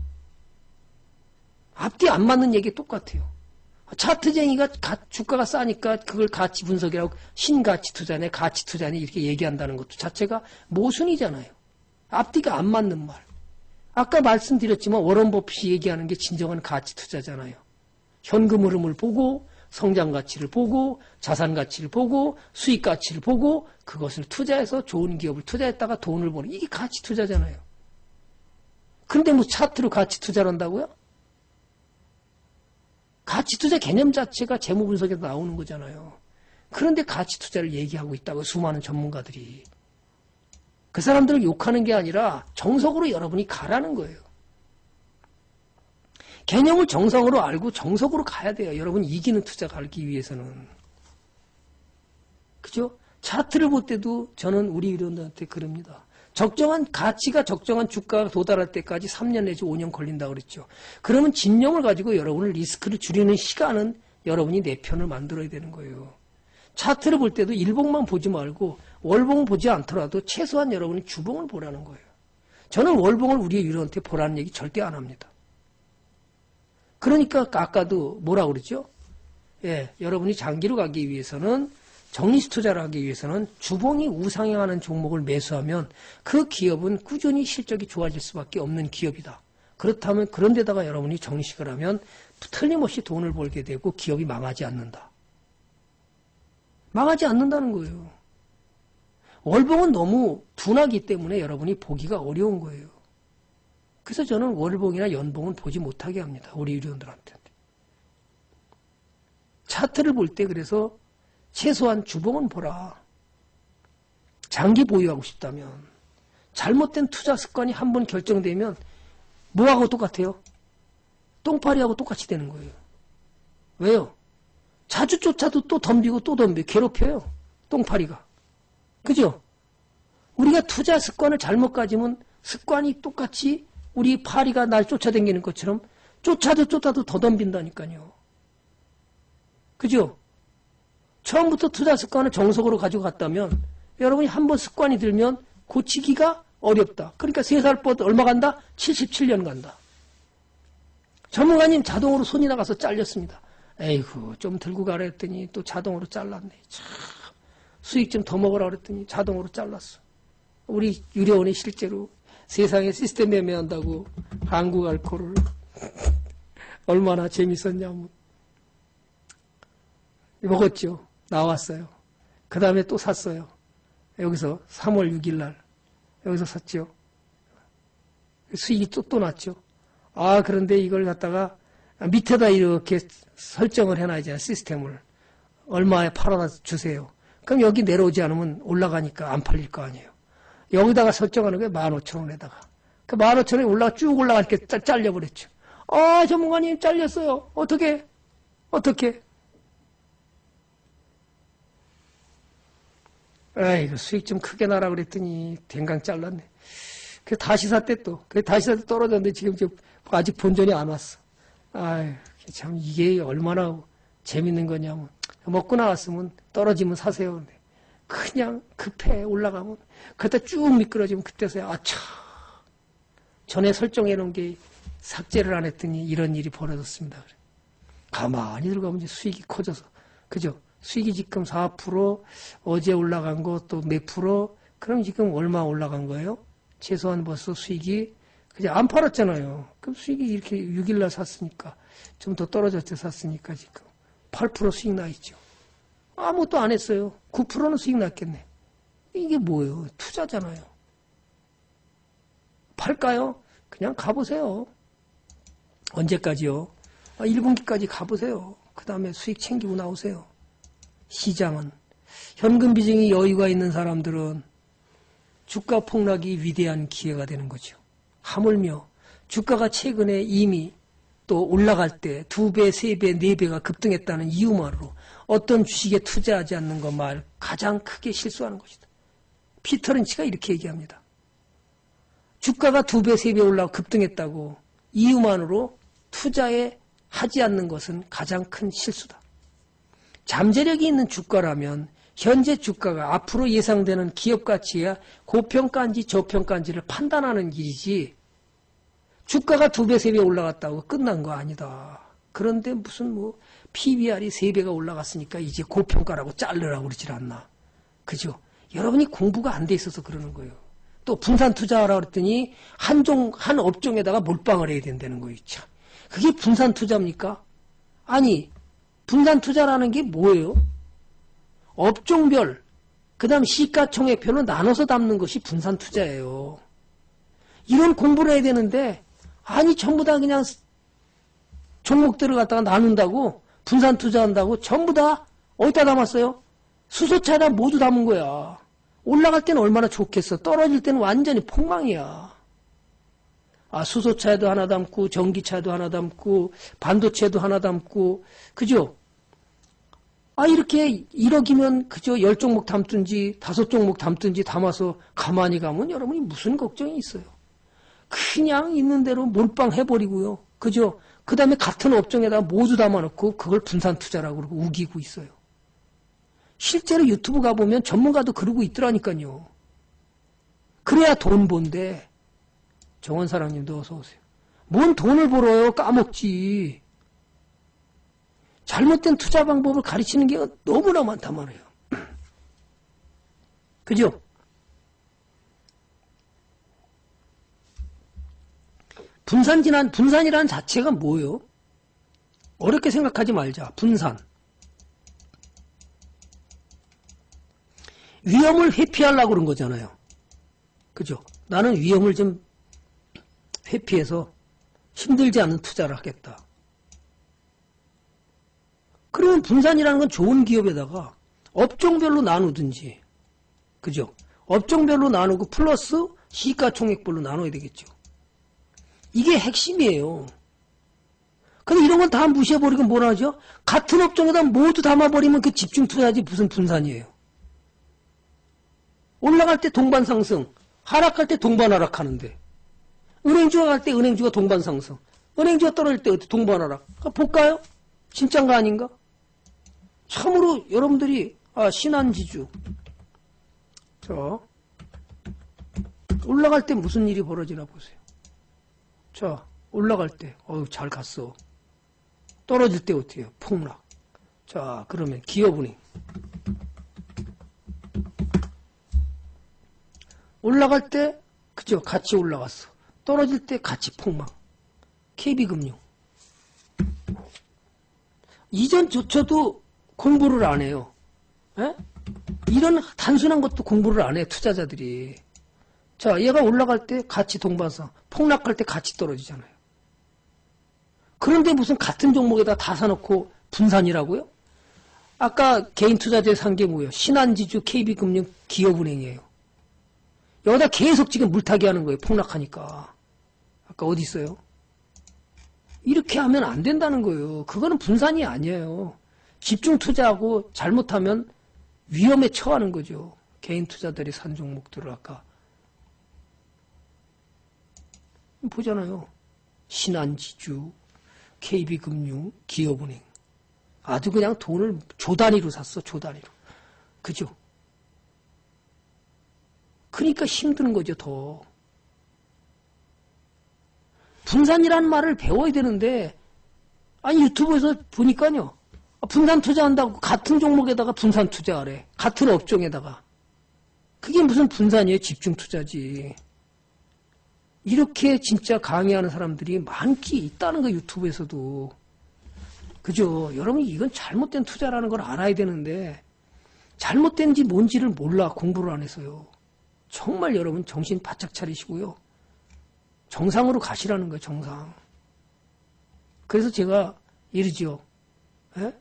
앞뒤 안 맞는 얘기 똑같아요. 차트쟁이가 주가가 싸니까 그걸 가치 분석이라고 신가치 투자네, 가치 투자네 이렇게 얘기한다는 것도 자체가 모순이잖아요. 앞뒤가 안 맞는 말. 아까 말씀드렸지만 워런 버핏이 얘기하는 게 진정한 가치 투자잖아요. 현금 흐름을 보고 성장 가치를 보고 자산 가치를 보고 수익 가치를 보고 그것을 투자해서 좋은 기업을 투자했다가 돈을 버는 이게 가치 투자잖아요. 근데 뭐 차트로 가치 투자를 한다고요? 가치 투자 개념 자체가 재무 분석에서 나오는 거잖아요. 그런데 가치 투자를 얘기하고 있다고 수많은 전문가들이. 그 사람들을 욕하는 게 아니라 정석으로 여러분이 가라는 거예요. 개념을 정성으로 알고 정석으로 가야 돼요. 여러분 이기는 투자 가기 위해서는. 그죠? 차트를 볼 때도 저는 우리 위원들한테 그럽니다. 적정한 가치가 적정한 주가가 도달할 때까지 3년 내지 5년 걸린다고 그랬죠. 그러면 진영을 가지고 여러분을 리스크를 줄이는 시간은 여러분이 내 편을 만들어야 되는 거예요. 차트를 볼 때도 일봉만 보지 말고 월봉 보지 않더라도 최소한 여러분이 주봉을 보라는 거예요. 저는 월봉을 우리 유료한테 보라는 얘기 절대 안 합니다. 그러니까 아까도 뭐라 그러죠? 예, 여러분이 장기로 가기 위해서는 정리식 투자를 하기 위해서는 주봉이 우상향하는 종목을 매수하면 그 기업은 꾸준히 실적이 좋아질 수밖에 없는 기업이다. 그렇다면 그런데다가 여러분이 정리식을 하면 틀림없이 돈을 벌게 되고 기업이 망하지 않는다. 망하지 않는다는 거예요. 월봉은 너무 둔하기 때문에 여러분이 보기가 어려운 거예요. 그래서 저는 월봉이나 연봉은 보지 못하게 합니다. 우리 유료원들한테. 차트를 볼 때 그래서 최소한 주봉은 보라. 장기 보유하고 싶다면 잘못된 투자 습관이 한번 결정되면 뭐하고 똑같아요? 똥파리하고 똑같이 되는 거예요. 왜요? 자주 쫓아도 또 덤비고 또 덤비고 괴롭혀요. 똥파리가. 그죠? 우리가 투자 습관을 잘못 가지면 습관이 똑같이 우리 파리가 날 쫓아다니는 것처럼 쫓아도 더 덤빈다니까요. 그죠? 처음부터 투자 습관을 정석으로 가지고 갔다면 여러분이 한번 습관이 들면 고치기가 어렵다. 그러니까 3살 뻗 얼마 간다? 77년 간다. 전문가님 자동으로 손이 나가서 잘렸습니다. 에이구 좀 들고 가라 했더니 또 자동으로 잘랐네. 참 수익 좀 더 먹으라 그랬더니 자동으로 잘랐어. 우리 유료원이 실제로 세상에 시스템 매매한다고 한국 알코올을 얼마나 재밌었냐면 먹었죠. 나왔어요. 그 다음에 또 샀어요. 여기서 3월 6일 날 여기서 샀죠. 수익이 또 났죠. 아 그런데 이걸 갖다가 밑에다 이렇게 설정을 해놔야지 시스템을 얼마에 팔아다 주세요. 그럼 여기 내려오지 않으면 올라가니까 안 팔릴 거 아니에요. 여기다가 설정하는 게 15,000원에다가 그 15,000원에 쭉 올라가니까 잘려버렸죠. 아 전문가님 잘렸어요. 어떻게 아이고 수익 좀 크게 나라 그랬더니 댕강 잘랐네. 그 다시 샀대 또. 그 다시 샀대 떨어졌는데 지금 아직 본전이 안 왔어. 아유 참 이게 얼마나 재밌는 거냐면 먹고 나왔으면 떨어지면 사세요. 근데 그냥 급해 올라가면 그때 쭉 미끄러지면 그때서야 아차 전에 설정해 놓은 게 삭제를 안 했더니 이런 일이 벌어졌습니다. 그래. 가만히 들어가면 이제 수익이 커져서 그죠? 수익이 지금 4% 어제 올라간 거 또 몇 프로 그럼 지금 얼마 올라간 거예요? 최소한 벌써 수익이 그냥 안 팔았잖아요. 그럼 수익이 이렇게 6일날 샀으니까 좀 더 떨어졌을 때 샀으니까 지금 8% 수익 나 있죠. 아무것도 안 했어요. 9%는 수익 났겠네. 이게 뭐예요? 투자잖아요. 팔까요? 그냥 가보세요. 언제까지요? 1분기까지 가보세요. 그 다음에 수익 챙기고 나오세요. 시장은 현금 비중이 여유가 있는 사람들은 주가 폭락이 위대한 기회가 되는 거죠. 하물며 주가가 최근에 이미 또 올라갈 때 2배, 3배, 4배가 급등했다는 이유만으로 어떤 주식에 투자하지 않는 것만 가장 크게 실수하는 것이다. 피터 린치가 이렇게 얘기합니다. 주가가 2배, 3배 올라가 급등했다고 이유만으로 투자에 하지 않는 것은 가장 큰 실수다. 잠재력이 있는 주가라면 현재 주가가 앞으로 예상되는 기업 가치야 고평가인지 저평가인지를 판단하는 일이지 주가가 2배, 3배 올라갔다고 끝난 거 아니다. 그런데 무슨 PBR이 3배가 올라갔으니까 이제 고평가라고 자르라고 그러질 않나. 그죠? 여러분이 공부가 안 돼 있어서 그러는 거예요. 또 분산 투자하라 그랬더니 한 업종에다가 몰빵을 해야 된다는 거예요. 참. 그게 분산 투자입니까? 아니, 분산 투자라는 게 뭐예요? 업종별, 그 다음 시가총액표는 나눠서 담는 것이 분산 투자예요. 이런 공부를 해야 되는데, 아니, 전부 다 그냥 종목들을 갖다가 나눈다고, 분산 투자한다고, 전부 다 어디다 담았어요? 수소차에다 모두 담은 거야. 올라갈 때는 얼마나 좋겠어. 떨어질 때는 완전히 폭망이야. 수소차에도 하나 담고, 전기차에도 하나 담고, 반도체도 하나 담고, 그죠? 이렇게 1억이면 그저 10종목 담든지 5종목 담든지 담아서 가만히 가면 여러분이 무슨 걱정이 있어요. 그냥 있는 대로 몰빵 해버리고요. 그죠? 그 다음에 같은 업종에다 모두 담아놓고 그걸 분산 투자라고 그러고 우기고 있어요. 실제로 유튜브 가보면 전문가도 그러고 있더라니까요. 그래야 돈 번대. 정원사랑님도 어서 오세요. 뭔 돈을 벌어요? 까먹지. 잘못된 투자 방법을 가르치는 게 너무나 많단 말이에요. 그죠? 분산이라는 자체가 뭐예요? 어렵게 생각하지 말자. 분산. 위험을 회피하려고 그런 거잖아요. 그죠? 나는 위험을 좀 회피해서 힘들지 않은 투자를 하겠다. 그러면 분산이라는 건 좋은 기업에다가 업종별로 나누든지, 그죠? 업종별로 나누고 플러스 시가총액별로 나눠야 되겠죠. 이게 핵심이에요. 근데 이런 건 다 무시해버리고 뭐라 하죠? 같은 업종에다 모두 담아버리면 그 집중 투자지 무슨 분산이에요. 올라갈 때 동반 상승, 하락할 때 동반 하락하는데, 은행주가 갈 때 은행주가 동반 상승, 은행주가 떨어질 때 동반 하락. 볼까요? 진짠가 아닌가? 참으로 여러분들이 신한지주 자 올라갈 때 무슨 일이 벌어지나 보세요. 자 올라갈 때 잘 갔어. 떨어질 때 어떻게 해요? 폭락. 자 그러면 기업은행 올라갈 때 그죠? 같이 올라갔어. 떨어질 때 같이 폭락. KB금융 이전조차도 공부를 안 해요. 에? 이런 단순한 것도 공부를 안 해요. 투자자들이. 자, 얘가 올라갈 때 같이 동반상, 폭락할 때 같이 떨어지잖아요. 그런데 무슨 같은 종목에다 다 사놓고 분산이라고요? 아까 개인 투자자에 산 게 뭐예요? 신한지주, KB금융, 기업은행이에요. 여기다 계속 지금 물타기 하는 거예요. 폭락하니까. 아까 어디 있어요? 이렇게 하면 안 된다는 거예요. 그거는 분산이 아니에요. 집중 투자하고 잘못하면 위험에 처하는 거죠. 개인 투자들이 산 종목들을 아까 보잖아요. 신한지주, KB금융, 기업은행. 아주 그냥 돈을 조 단위로 샀어. 조 단위로. 그죠? 그러니까 힘드는 거죠. 더. 분산이라는 말을 배워야 되는데 유튜브에서 보니까요. 분산 투자한다고 같은 종목에다가 분산 투자하래. 같은 업종에다가. 그게 무슨 분산이에요? 집중 투자지. 이렇게 진짜 강의하는 사람들이 많기 있다는 거 유튜브에서도. 그죠? 여러분 이건 잘못된 투자라는 걸 알아야 되는데 잘못된지 뭔지를 몰라. 공부를 안 해서요. 정말 여러분 정신 바짝 차리시고요. 정상으로 가시라는 거예요. 정상. 그래서 제가 이러지요. 에?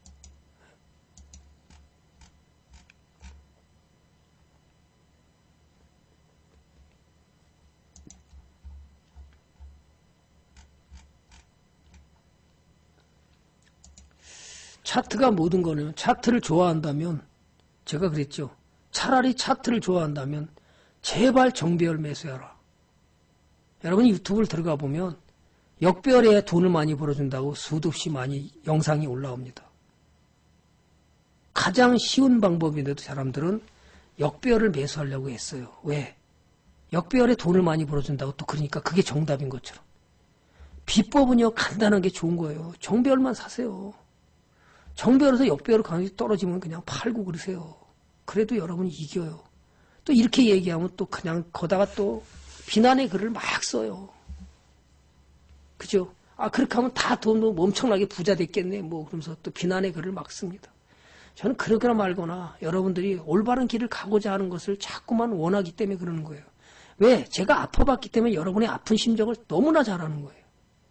차트가 모든 거네요. 차트를 좋아한다면 제가 그랬죠. 차라리 차트를 좋아한다면 제발 정배열 매수해라. 여러분이 유튜브를 들어가 보면 역배열에 돈을 많이 벌어준다고 수도 없이 많이 영상이 올라옵니다. 가장 쉬운 방법인데도 사람들은 역배열을 매수하려고 했어요. 왜? 역배열에 돈을 많이 벌어준다고 또 그러니까 그게 정답인 것처럼. 비법은요 간단한 게 좋은 거예요. 정배열만 사세요. 정배열에서 역배열 가격이 떨어지면 그냥 팔고 그러세요. 그래도 여러분이 이겨요. 또 이렇게 얘기하면 또 그냥 거다가 또 비난의 글을 막 써요. 그죠? 그렇게 하면 다 돈 엄청나게 부자 됐겠네. 그러면서 또 비난의 글을 막 씁니다. 저는 그러거나 말거나 여러분들이 올바른 길을 가고자 하는 것을 자꾸만 원하기 때문에 그러는 거예요. 왜? 제가 아파봤기 때문에 여러분의 아픈 심정을 너무나 잘 아는 거예요.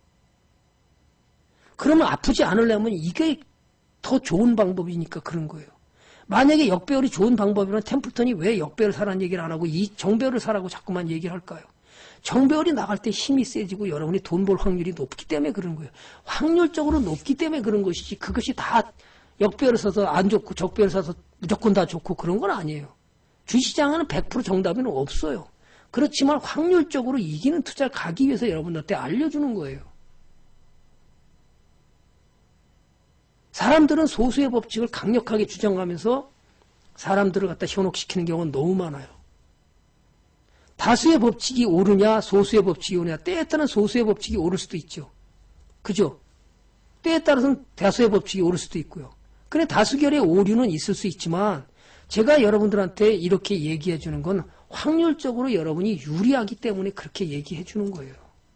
그러면 아프지 않으려면 이게 더 좋은 방법이니까 그런 거예요. 만약에 역배열이 좋은 방법이면 템플턴이 왜 역배열 사라는 얘기를 안 하고 이 정배열을 사라고 자꾸만 얘기를 할까요? 정배열이 나갈 때 힘이 세지고 여러분이 돈 벌 확률이 높기 때문에 그런 거예요. 확률적으로 높기 때문에 그런 것이지 그것이 다 역배열을 써서 안 좋고 적배열을 써서 무조건 다 좋고 그런 건 아니에요. 주시장에는 100% 정답은 없어요. 그렇지만 확률적으로 이기는 투자를 가기 위해서 여러분들한테 알려주는 거예요. 사람들은 소수의 법칙을 강력하게 주장하면서 사람들을 갖다 현혹시키는 경우는 너무 많아요. 다수의 법칙이 옳으냐 소수의 법칙이 옳으냐 때에 따른 소수의 법칙이 옳을 수도 있죠. 그죠? 때에 따라서는 다수의 법칙이 옳을 수도 있고요. 그래 다수결의 오류는 있을 수 있지만 제가 여러분들한테 이렇게 얘기해 주는 건 확률적으로 여러분이 유리하기 때문에 그렇게 얘기해 주는 거예요.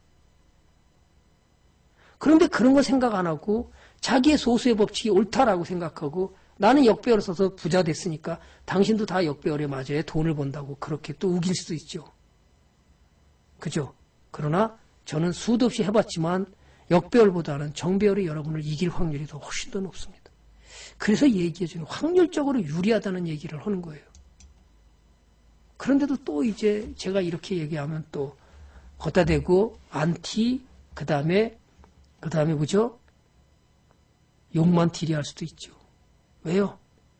그런데 그런 거 생각 안 하고 자기의 소수의 법칙이 옳다라고 생각하고 나는 역배열을 써서 부자 됐으니까 당신도 다 역배열에 맞아야 돈을 번다고 그렇게 또 우길 수도 있죠. 그죠? 그러나 저는 수도 없이 해봤지만 역배열보다는 정배열이 여러분을 이길 확률이 더 훨씬 더 높습니다. 그래서 얘기해주는 확률적으로 유리하다는 얘기를 하는 거예요. 그런데도 또 이제 제가 이렇게 얘기하면 또 걷다 대고 안티 그 다음에 뭐죠? 욕만 딜이할 수도 있죠. 왜요?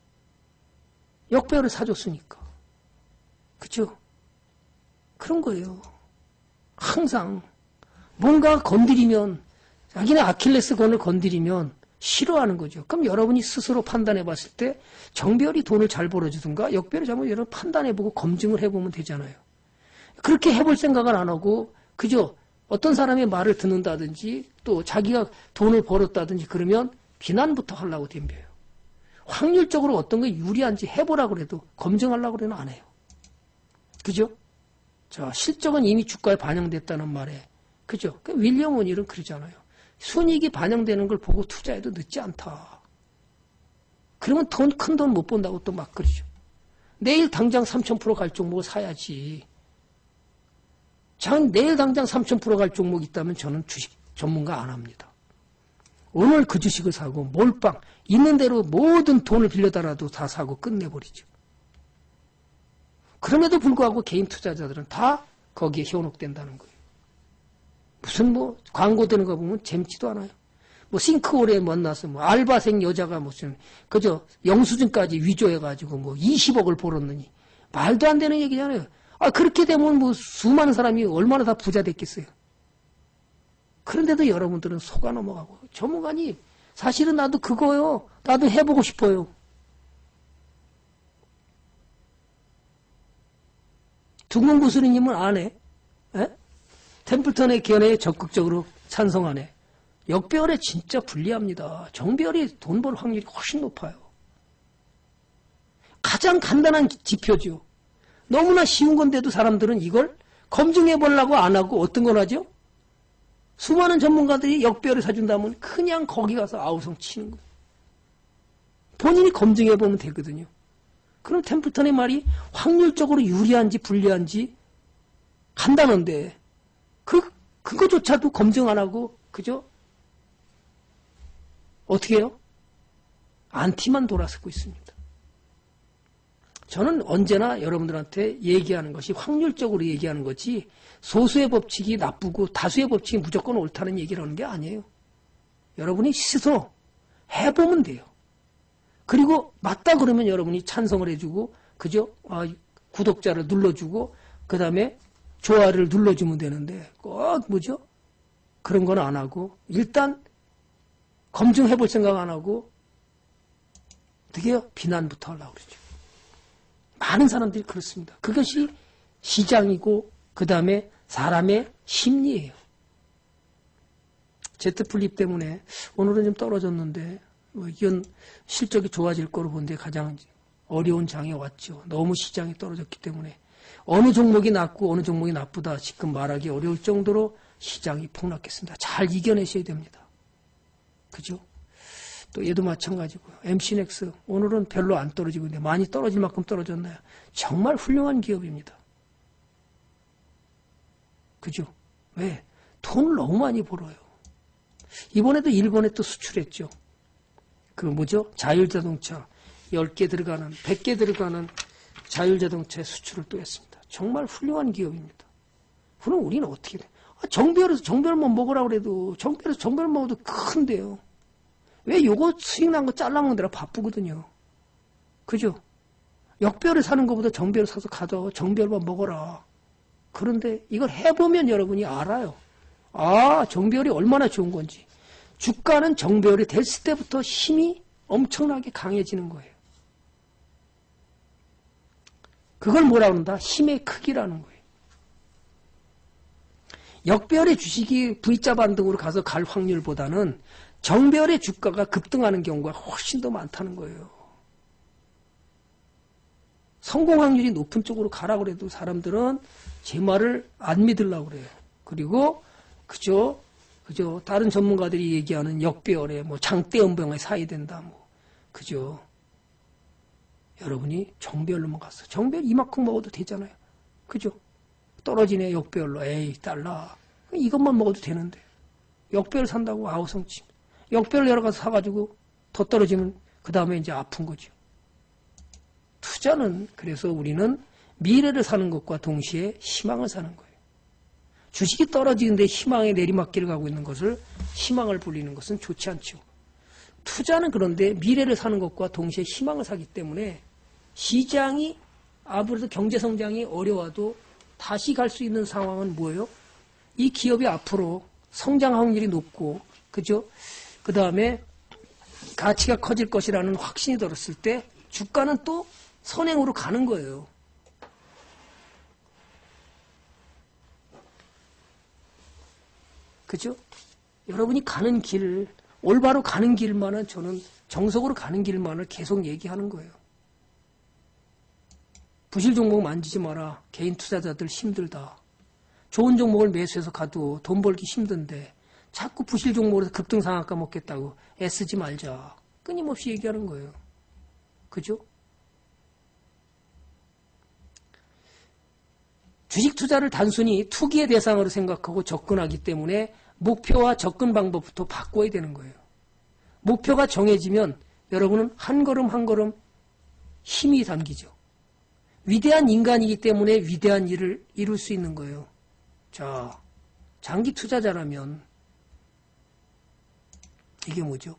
역배열을 사줬으니까. 그죠? 그런 거예요. 항상 뭔가 건드리면 자기네 아킬레스건을 건드리면 싫어하는 거죠. 그럼 여러분이 스스로 판단해 봤을 때 정배열이 돈을 잘 벌어주든가 역배열이 잘못 여러분 판단해보고 검증을 해보면 되잖아요. 그렇게 해볼 생각을 안 하고 그죠? 어떤 사람의 말을 듣는다든지 또 자기가 돈을 벌었다든지 그러면 비난부터 하려고 덤벼요. 확률적으로 어떤 게 유리한지 해보라고 그래도 검증하려고 그래도 안 해요. 그죠? 자, 실적은 이미 주가에 반영됐다는 말에 그죠? 윌리엄 오닐은 그러잖아요. 순이익이 반영되는 걸 보고 투자해도 늦지 않다. 그러면 큰 돈 못 본다고 또 막 그러죠. 내일 당장 3,000% 갈 종목을 사야지. 내일 당장 3,000% 갈 종목이 있다면 저는 주식 전문가 안 합니다. 오늘 그 주식을 사고 몰빵 있는 대로 모든 돈을 빌려달라도 다 사고 끝내버리죠. 그럼에도 불구하고 개인 투자자들은 다 거기에 현혹된다는 거예요. 무슨 광고 되는 거 보면 재밌지도 않아요. 싱크홀에 만나서 알바생 여자가 무슨 그저 영수증까지 위조해가지고 20억을 벌었느니 말도 안 되는 얘기잖아요. 그렇게 되면 수많은 사람이 얼마나 다 부자 됐겠어요. 그런데도 여러분들은 속아 넘어가고 전문가님 사실은 나도 그거요. 나도 해보고 싶어요. 둥근구슬이님은 안 해. 에? 템플턴의 견해에 적극적으로 찬성하네. 역배열에 진짜 불리합니다. 정배열이 돈 벌 확률이 훨씬 높아요. 가장 간단한 지표죠. 너무나 쉬운 건데도 사람들은 이걸 검증해 보려고 안 하고 어떤 걸 하죠? 수많은 전문가들이 역배열을 사준다면 그냥 거기 가서 아우성 치는 거예요. 본인이 검증해 보면 되거든요. 그럼 템플턴의 말이 확률적으로 유리한지 불리한지 간단한데 그거조차도 검증 안 하고 그죠? 어떻게 해요? 안티만 돌아서고 있습니다. 저는 언제나 여러분들한테 얘기하는 것이 확률적으로 얘기하는 거지 소수의 법칙이 나쁘고 다수의 법칙이 무조건 옳다는 얘기를 하는 게 아니에요. 여러분이 스스로 해보면 돼요. 그리고 맞다 그러면 여러분이 찬성을 해주고 그죠? 구독자를 눌러주고 그 다음에 좋아요를 눌러주면 되는데 꼭 뭐죠? 그런 건 안 하고 일단 검증해볼 생각 안 하고 어떻게 해요? 비난부터 하려고 그러죠. 많은 사람들이 그렇습니다. 그것이 시장이고 그 다음에 사람의 심리예요. 제트플립 때문에 오늘은 좀 떨어졌는데 이건 실적이 좋아질 거로 본데 가장 어려운 장에 왔죠. 너무 시장이 떨어졌기 때문에 어느 종목이 낫고 어느 종목이 나쁘다 지금 말하기 어려울 정도로 시장이 폭락했습니다. 잘 이겨내셔야 됩니다. 그죠? 또 얘도 마찬가지고요. MC넥스 오늘은 별로 안 떨어지고 있는데 많이 떨어질 만큼 떨어졌나요? 정말 훌륭한 기업입니다. 그죠? 왜? 돈을 너무 많이 벌어요. 이번에도 일본에 또 수출했죠. 그 뭐죠? 자율자동차 10개 들어가는 100개 들어가는 자율자동차 수출을 또 했습니다. 정말 훌륭한 기업입니다. 그럼 우리는 어떻게 돼? 정별에서 정별만 먹으라고 그래도 정별에서 정별 먹어도 큰데요. 왜 요거 수익 난 거 잘라먹느라 바쁘거든요. 그죠? 역별을 사는 것보다 정별을 사서 가져. 정별만 먹어라. 그런데 이걸 해보면 여러분이 알아요. 아, 정별이 얼마나 좋은 건지. 주가는 정별이 됐을 때부터 힘이 엄청나게 강해지는 거예요. 그걸 뭐라 그런다? 힘의 크기라는 거예요. 역별의 주식이 V자 반등으로 가서 갈 확률보다는 정별의 주가가 급등하는 경우가 훨씬 더 많다는 거예요. 성공 확률이 높은 쪽으로 가라 그래도 사람들은 제 말을 안 믿으려고 그래요. 그리고 그저 다른 전문가들이 얘기하는 역별에 뭐 장대연병에 사야 된다 뭐 그죠. 여러분이 정별로만 갔어. 정별 이만큼 먹어도 되잖아요. 그죠? 떨어지네 역별로. 에이 달라. 이것만 먹어도 되는데. 역별 산다고 아우성침. 역별 여러 가지 사가지고 더 떨어지면 그 다음에 이제 아픈 거죠. 투자는 그래서 우리는 미래를 사는 것과 동시에 희망을 사는 거예요. 주식이 떨어지는데 희망의 내리막길을 가고 있는 것을 희망을 불리는 것은 좋지 않죠. 투자는 그런데 미래를 사는 것과 동시에 희망을 사기 때문에 시장이 앞으로도 경제성장이 어려워도 다시 갈 수 있는 상황은 뭐예요? 이 기업이 앞으로 성장 확률이 높고 그죠? 그 다음에 가치가 커질 것이라는 확신이 들었을 때 주가는 또 선행으로 가는 거예요. 그죠? 여러분이 가는 길, 올바로 가는 길만은 저는 정석으로 가는 길만을 계속 얘기하는 거예요. 부실 종목 만지지 마라. 개인 투자자들 힘들다. 좋은 종목을 매수해서 가도 돈 벌기 힘든데 자꾸 부실 종목으로 급등상한가 먹겠다고 애쓰지 말자. 끊임없이 얘기하는 거예요. 그죠? 주식 투자를 단순히 투기의 대상으로 생각하고 접근하기 때문에 목표와 접근 방법부터 바꿔야 되는 거예요. 목표가 정해지면 여러분은 한 걸음 한 걸음 힘이 담기죠. 위대한 인간이기 때문에 위대한 일을 이룰 수 있는 거예요. 자, 장기 투자자라면 이게 뭐죠?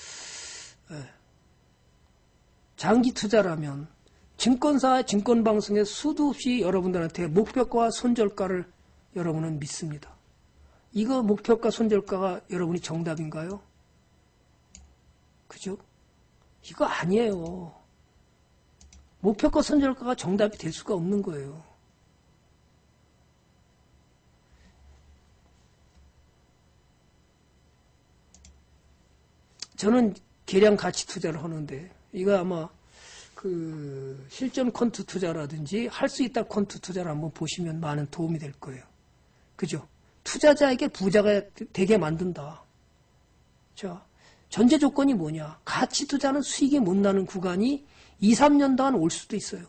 장기 투자라면 증권사, 증권방송에 수도 없이 여러분들한테 목표가 손절가를 여러분은 믿습니다. 이거 목표가 손절가가 여러분이 정답인가요? 그죠? 이거 아니에요. 목표가 손절가가 정답이 될 수가 없는 거예요. 저는 계량 가치 투자를 하는데 이거 아마 그 실전 퀀트 투자라든지 할 수 있다 퀀트 투자를 한번 보시면 많은 도움이 될 거예요. 그죠? 투자자에게 부자가 되게 만든다. 자, 전제 조건이 뭐냐? 가치 투자는 수익이 못 나는 구간이 2, 3년 동안 올 수도 있어요.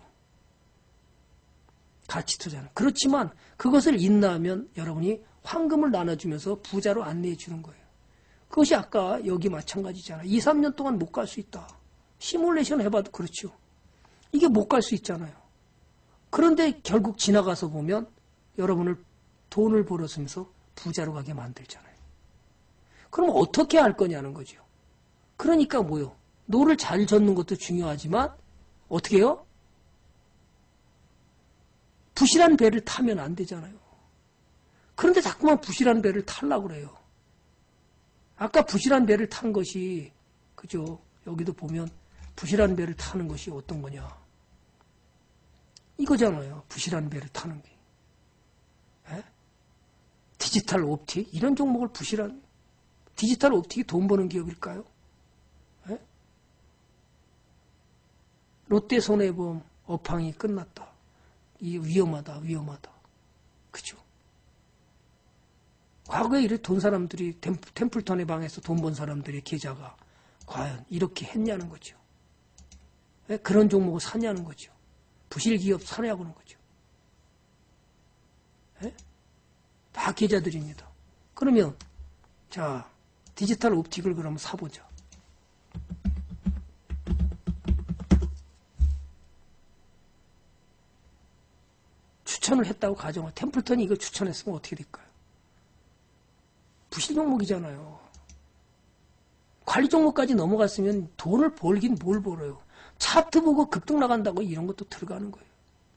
가치 투자는. 그렇지만 그것을 인내하면 여러분이 황금을 나눠주면서 부자로 안내해 주는 거예요. 그것이 아까 여기 마찬가지잖아요. 2, 3년 동안 못 갈 수 있다. 시뮬레이션 해봐도 그렇죠. 이게 못 갈 수 있잖아요. 그런데 결국 지나가서 보면 여러분을 돈을 벌어주면서 부자로 가게 만들잖아요. 그럼 어떻게 할 거냐는 거죠. 그러니까 뭐요? 노를 잘 젓는 것도 중요하지만 어떻게 해요? 부실한 배를 타면 안 되잖아요. 그런데 자꾸만 부실한 배를 타려고 그래요. 아까 부실한 배를 탄 것이 그죠? 여기도 보면 부실한 배를 타는 것이 어떤 거냐. 이거잖아요. 부실한 배를 타는 게. 에? 디지털 옵틱? 이런 종목을 부실한 디지털 옵틱이 돈 버는 기업일까요? 에? 롯데 손해보험 업황이 끝났다. 이 위험하다. 그죠? 과거에 이렇게 돈 사람들이 템플턴의 방에서 돈 번 사람들의 계좌가 과연 이렇게 했냐는 거죠. 왜 그런 종목을 사냐는 거죠. 부실 기업 사냐고 하는 거죠. 에? 다 계좌들입니다. 그러면 자 디지털 옵틱을 그러면 사보자. 추천을 했다고 가정을, 템플턴이 이걸 추천했으면 어떻게 될까요? 부실 종목이잖아요. 관리 종목까지 넘어갔으면 돈을 벌긴 뭘 벌어요. 차트 보고 급등 나간다고 이런 것도 들어가는 거예요.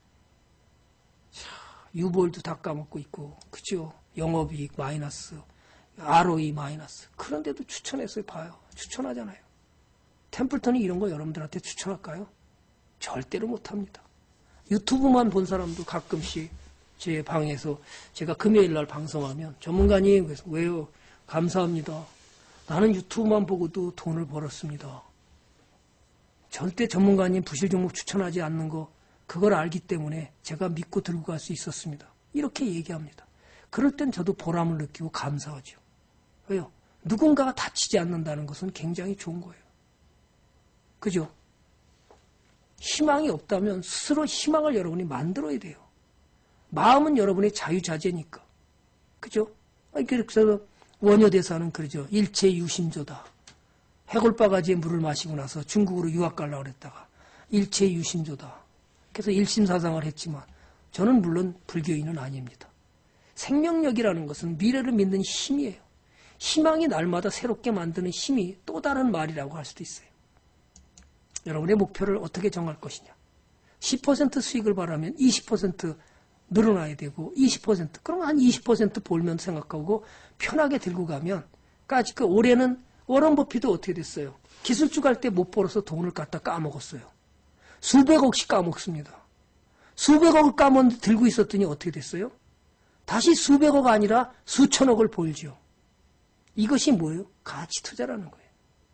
자, 유볼도 다 까먹고 있고, 그죠? 영업이익 마이너스, ROE 마이너스. 그런데도 추천했어요. 봐요. 추천하잖아요. 템플턴이 이런 거 여러분들한테 추천할까요? 절대로 못합니다. 유튜브만 본 사람도 가끔씩 제 방에서 제가 금요일 날 방송하면 전문가님, 그래서 왜요? 감사합니다. 나는 유튜브만 보고도 돈을 벌었습니다. 절대 전문가님 부실 종목 추천하지 않는 거, 그걸 알기 때문에 제가 믿고 들고 갈 수 있었습니다. 이렇게 얘기합니다. 그럴 땐 저도 보람을 느끼고 감사하죠. 왜요? 누군가가 다치지 않는다는 것은 굉장히 좋은 거예요. 그죠? 희망이 없다면 스스로 희망을 여러분이 만들어야 돼요. 마음은 여러분의 자유자재니까. 그죠? 그래서 원효대사는 그러죠. 일체유심조다. 해골바가지에 물을 마시고 나서 중국으로 유학 가려고 그랬다가 일체유심조다. 그래서 일심사상을 했지만 저는 물론 불교인은 아닙니다. 생명력이라는 것은 미래를 믿는 힘이에요. 희망이 날마다 새롭게 만드는 힘이 또 다른 말이라고 할 수도 있어요. 여러분의 목표를 어떻게 정할 것이냐. 10% 수익을 바라면 20% 늘어나야 되고 20% 그러면 한 20% 벌면 생각하고 편하게 들고 가면 까지 그 올해는 워런 버핏도 어떻게 됐어요? 기술주 갈 때 못 벌어서 돈을 갖다 까먹었어요. 수백억씩 까먹습니다. 수백억을 까먹는데 들고 있었더니 어떻게 됐어요? 다시 수백억 아니라 수천억을 벌죠. 이것이 뭐예요? 가치 투자라는 거예요.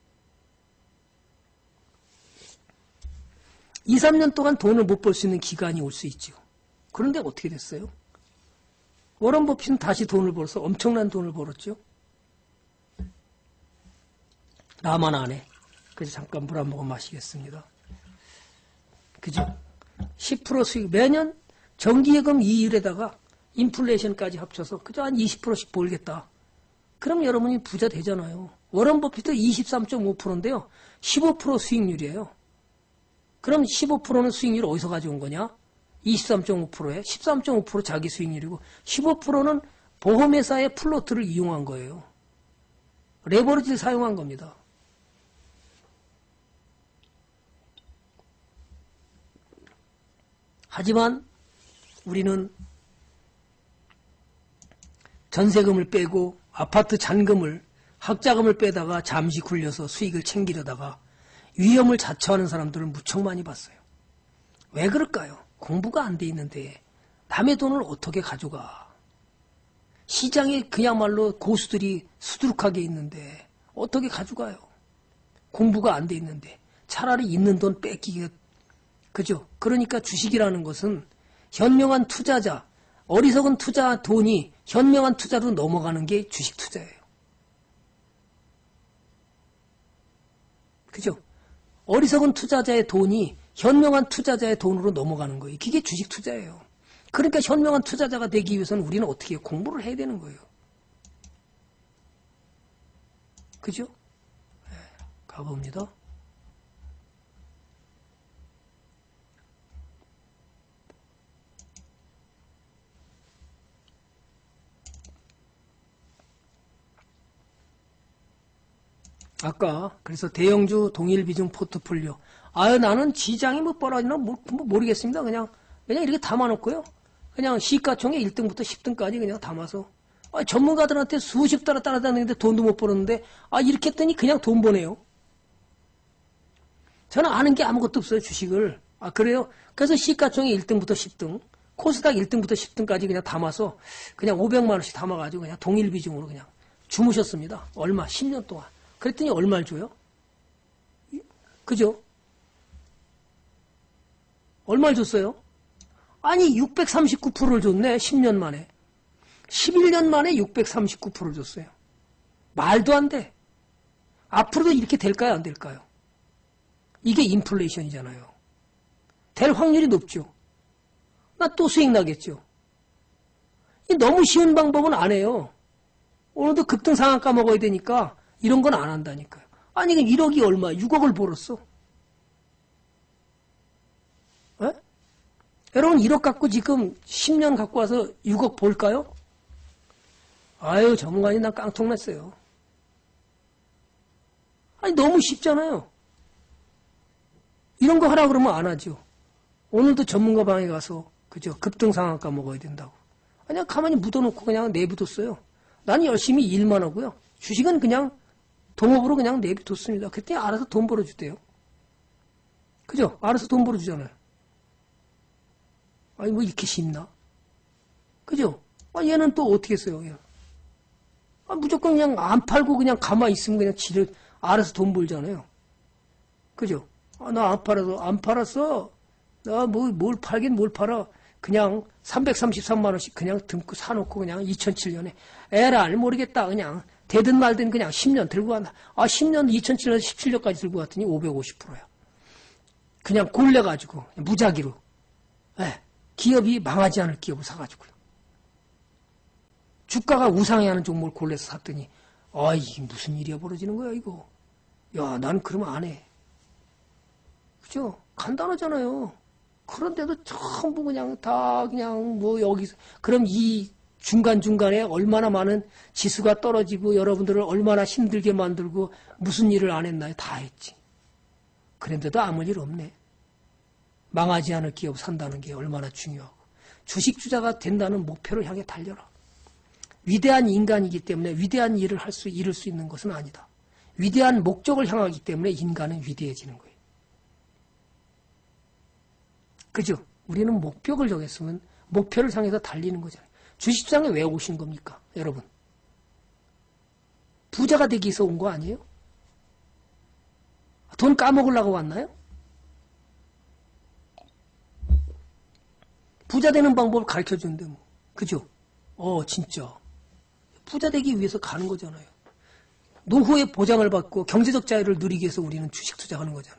2, 3년 동안 돈을 못 벌 수 있는 기간이 올 수 있죠. 그런데 어떻게 됐어요? 워런 버핏은 다시 돈을 벌어서 엄청난 돈을 벌었죠. 나만 안 해. 그래서 잠깐 물 한 모금 마시겠습니다. 그죠? 10% 수익, 매년 정기예금 이율에다가 인플레이션까지 합쳐서 그저 한 20%씩 벌겠다. 그럼 여러분이 부자 되잖아요. 워런 버핏도 23.5%인데요. 15% 수익률이에요. 그럼 15%는 수익률 어디서 가져온 거냐? 23.5%에 13.5% 자기 수익률이고 15%는 보험회사의 플로트를 이용한 거예요. 레버리지를 사용한 겁니다. 하지만 우리는 전세금을 빼고 아파트 잔금을 학자금을 빼다가 잠시 굴려서 수익을 챙기려다가 위험을 자처하는 사람들을 무척 많이 봤어요. 왜 그럴까요? 공부가 안 돼 있는데 남의 돈을 어떻게 가져가? 시장에 그야말로 고수들이 수두룩하게 있는데 어떻게 가져가요? 공부가 안 돼 있는데 차라리 있는 돈 뺏기게. 그죠? 그러니까 주식이라는 것은 현명한 투자자, 어리석은 투자 돈이 현명한 투자로 넘어가는 게 주식 투자예요. 그죠? 어리석은 투자자의 돈이 현명한 투자자의 돈으로 넘어가는 거예요. 그게 주식 투자예요. 그러니까 현명한 투자자가 되기 위해서는 우리는 어떻게 공부를 해야 되는 거예요. 그죠? 네, 가봅니다. 아까 그래서 대형주 동일비중 포트폴리오. 아유 나는 지장이 뭐 뻘어지나 모르겠습니다. 그냥 이렇게 담아놓고요. 그냥 시가총액 1등부터 10등까지 그냥 담아서 전문가들한테 수십 달을 따라다니는데 돈도 못 벌었는데 이렇게 했더니 그냥 돈 버네요. 저는 아는 게 아무것도 없어요. 주식을. 그래요? 그래서 시가총액 1등부터 10등 코스닥 1등부터 10등까지 그냥 담아서 그냥 500만 원씩 담아가지고 그냥 동일비중으로 그냥 주무셨습니다. 얼마? 10년 동안. 그랬더니 얼마를 줘요? 그죠? 얼마를 줬어요? 아니 639%를 줬네. 10년 만에. 11년 만에 639%를 줬어요. 말도 안 돼. 앞으로도 이렇게 될까요? 안 될까요? 이게 인플레이션이잖아요. 될 확률이 높죠. 나 또 수익 나겠죠. 너무 쉬운 방법은 안 해요. 오늘도 급등 상한 까먹어야 되니까 이런 건 안 한다니까요. 아니 1억이 얼마? 6억을 벌었어. 에? 여러분 1억 갖고 지금 10년 갖고 와서 6억 볼까요? 아유, 전문가님 난 깡통 났어요. 아니, 너무 쉽잖아요. 이런 거 하라 그러면 안 하죠. 오늘도 전문가 방에 가서, 그죠? 급등상한가 먹어야 된다고. 그냥 가만히 묻어놓고 그냥 내비뒀어요. 나는 열심히 일만 하고요. 주식은 그냥 동업으로 그냥 내비뒀습니다. 그때 알아서 돈 벌어주대요. 그죠? 알아서 돈 벌어주잖아요. 아니, 뭐 이렇게 쉽나? 그죠? 아, 얘는 또 어떻게 써요, 얘는? 아, 무조건 그냥 안 팔고 그냥 가만히 있으면 그냥 지를 알아서 돈 벌잖아요. 그죠? 아, 나 안 팔았어. 나 뭘 팔긴 뭘 팔아. 그냥 333만 원씩 그냥 듬고 사놓고 그냥 2007년에 에랄 모르겠다. 그냥 되든 말든 그냥 10년 들고 간다. 아, 10년 2007년에서 17년까지 들고 갔더니 550%야. 그냥 골래가지고 무작위로. 예, 기업이 망하지 않을 기업을 사가지고요. 주가가 우상해하는 종목을 골라서 샀더니 아, 이게 무슨 일이야 벌어지는 거야 이거. 야, 난 그러면 안 해. 그죠? 간단하잖아요. 그런데도 전부 그냥 다 그냥 뭐 여기서 그럼 이 중간중간에 얼마나 많은 지수가 떨어지고 여러분들을 얼마나 힘들게 만들고 무슨 일을 안 했나요? 다 했지. 그런데도 아무 일 없네. 망하지 않을 기업 산다는 게 얼마나 중요하고 주식 투자가 된다는 목표를 향해 달려라. 위대한 인간이기 때문에 위대한 일을 이룰 수 있는 것은 아니다. 위대한 목적을 향하기 때문에 인간은 위대해지는 거예요. 그죠? 우리는 목표를 정했으면 목표를 향해서 달리는 거잖아요. 주식시장에 왜 오신 겁니까? 여러분. 부자가 되기 위해서 온 거 아니에요? 돈 까먹으려고 왔나요? 부자 되는 방법을 가르쳐 주는데 뭐. 그죠? 진짜. 부자 되기 위해서 가는 거잖아요. 노후의 보장을 받고 경제적 자유를 누리기 위해서 우리는 주식 투자하는 거잖아요.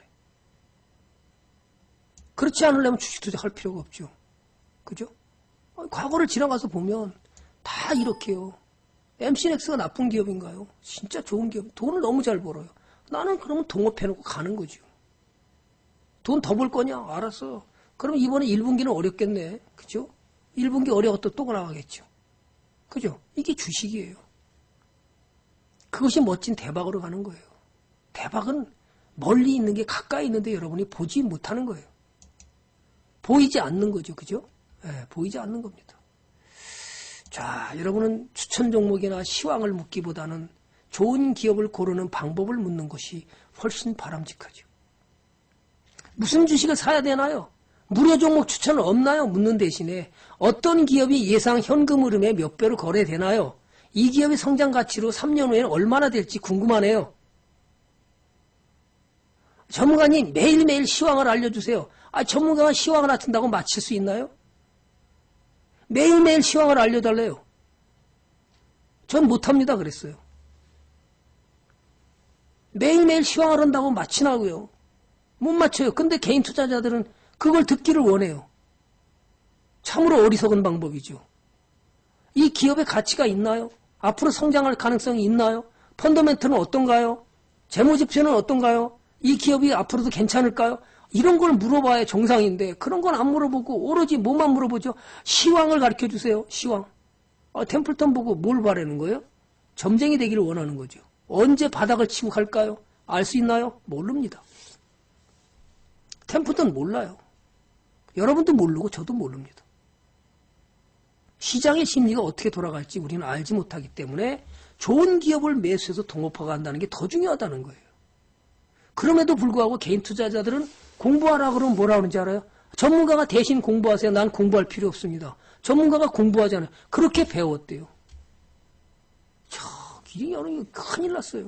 그렇지 않으려면 주식 투자할 필요가 없죠. 그죠? 과거를 지나가서 보면 다 이렇게요. MC넥스가 나쁜 기업인가요? 진짜 좋은 기업. 돈을 너무 잘 벌어요. 나는 그러면 동업해놓고 가는 거죠. 돈 더 벌 거냐? 알았어. 그럼 이번에 1분기는 어렵겠네. 그죠? 1분기 어려웠다 또 나가겠죠. 그죠? 이게 주식이에요. 그것이 멋진 대박으로 가는 거예요. 대박은 멀리 있는 게 가까이 있는데 여러분이 보지 못하는 거예요. 보이지 않는 거죠. 그죠? 네, 보이지 않는 겁니다. 자, 여러분은 추천 종목이나 시황을 묻기보다는 좋은 기업을 고르는 방법을 묻는 것이 훨씬 바람직하죠. 무슨 주식을 사야 되나요? 무료 종목 추천은 없나요? 묻는 대신에 어떤 기업이 예상 현금 흐름에 몇 배로 거래되나요? 이 기업의 성장 가치로 3년 후에는 얼마나 될지 궁금하네요. 전문가님 매일매일 시황을 알려주세요. 전문가가 시황을 알려준다고 맞힐 수 있나요? 매일매일 시황을 알려달래요. 전 못합니다 그랬어요. 매일매일 시황을 한다고 맞히나고요. 못 맞춰요. 근데 개인 투자자들은 그걸 듣기를 원해요. 참으로 어리석은 방법이죠. 이 기업의 가치가 있나요? 앞으로 성장할 가능성이 있나요? 펀더멘트는 어떤가요? 재무지표는 어떤가요? 이 기업이 앞으로도 괜찮을까요? 이런 걸 물어봐야 정상인데 그런 건 안 물어보고 오로지 뭐만 물어보죠? 시황을 가르쳐주세요. 시황. 템플턴 보고 뭘 바라는 거예요? 점쟁이 되기를 원하는 거죠. 언제 바닥을 치고 갈까요? 알 수 있나요? 모릅니다. 템플턴 몰라요. 여러분도 모르고 저도 모릅니다. 시장의 심리가 어떻게 돌아갈지 우리는 알지 못하기 때문에 좋은 기업을 매수해서 동업화가 한다는 게 더 중요하다는 거예요. 그럼에도 불구하고 개인 투자자들은 공부하라 그러면 뭐라 그러는지 알아요? 전문가가 대신 공부하세요. 난 공부할 필요 없습니다. 전문가가 공부하잖아요. 그렇게 배웠대요. 이게 큰일 났어요.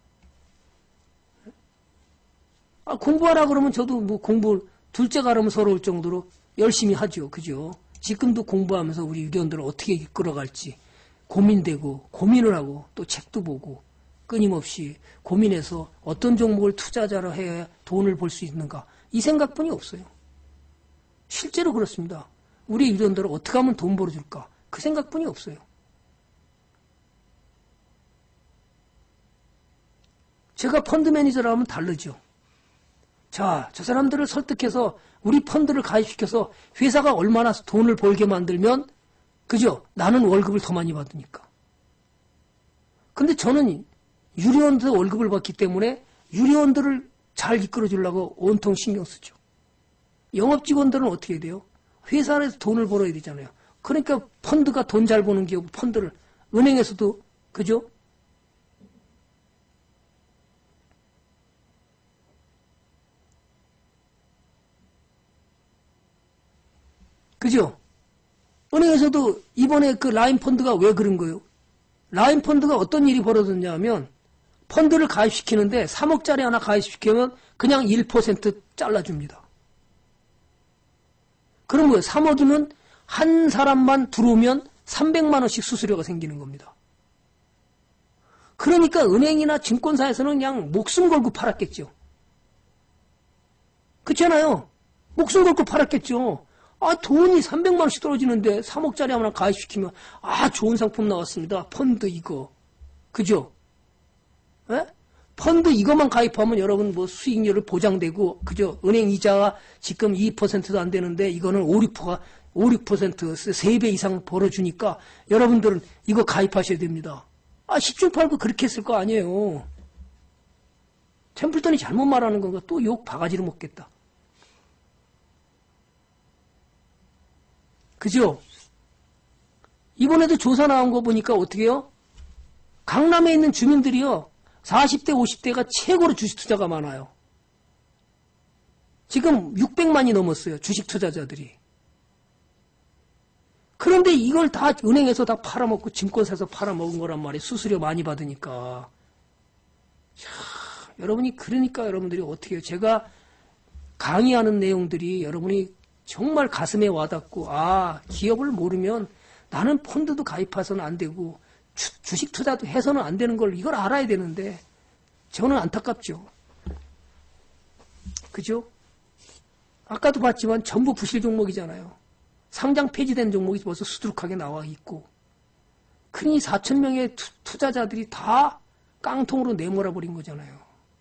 공부하라 그러면 저도 뭐 둘째가 그러면 서러울 정도로 열심히 하죠. 그죠? 지금도 공부하면서 우리 유견들을 어떻게 이끌어갈지 고민되고 고민을 하고 또 책도 보고 끊임없이 고민해서 어떤 종목을 투자자로 해야 돈을 벌 수 있는가 이 생각뿐이 없어요. 실제로 그렇습니다. 우리 유견들을 어떻게 하면 돈 벌어줄까 그 생각뿐이 없어요. 제가 펀드 매니저라 하면 다르죠. 자, 저 사람들을 설득해서 우리 펀드를 가입시켜서 회사가 얼마나 돈을 벌게 만들면, 그죠? 나는 월급을 더 많이 받으니까. 근데 저는 유리원들 월급을 받기 때문에 유리원들을 잘 이끌어주려고 온통 신경 쓰죠. 영업직원들은 어떻게 해야 돼요? 회사 안에서 돈을 벌어야 되잖아요. 그러니까 펀드가 돈 잘 버는 기업, 펀드를, 은행에서도, 그죠? 그죠? 은행에서도 이번에 그 라인 펀드가 왜 그런 거예요? 라인 펀드가 어떤 일이 벌어졌냐 하면 펀드를 가입시키는데 3억짜리 하나 가입시키면 그냥 1% 잘라줍니다. 그런 거예요. 3억이면 한 사람만 들어오면 300만 원씩 수수료가 생기는 겁니다. 그러니까 은행이나 증권사에서는 그냥 목숨 걸고 팔았겠죠. 그렇잖아요. 목숨 걸고 팔았겠죠. 아, 돈이 300만 원씩 떨어지는데 3억짜리 하나 가입시키면 좋은 상품 나왔습니다. 펀드 이거. 그죠? 에? 펀드 이것만 가입하면 여러분 뭐 수익률을 보장되고, 그죠? 은행 이자가 지금 2%도 안 되는데 이거는 5, 6%가 3배 이상 벌어주니까 여러분들은 이거 가입하셔야 됩니다. 10중 8구 그렇게 했을 거 아니에요. 템플턴이 잘못 말하는 건가? 또 욕 바가지로 먹겠다. 그죠? 이번에도 조사 나온 거 보니까 어떻게 해요? 강남에 있는 주민들이요. 40대, 50대가 최고로 주식 투자가 많아요. 지금 600만이 넘었어요. 주식 투자자들이. 그런데 이걸 다 은행에서 다 팔아먹고 증권사에서 팔아먹은 거란 말이에요. 수수료 많이 받으니까. 여러분이 그러니까 여러분들이 어떻게 해요? 제가 강의하는 내용들이 여러분이 정말 가슴에 와닿고 기업을 모르면 나는 펀드도 가입해서는 안 되고 주식 투자도 해서는 안 되는 걸 이걸 알아야 되는데 저는 안타깝죠. 그죠? 아까도 봤지만 전부 부실 종목이잖아요. 상장 폐지된 종목이 벌써 수두룩하게 나와 있고 그러니 4천 명의 투자자들이 다 깡통으로 내몰아 버린 거잖아요.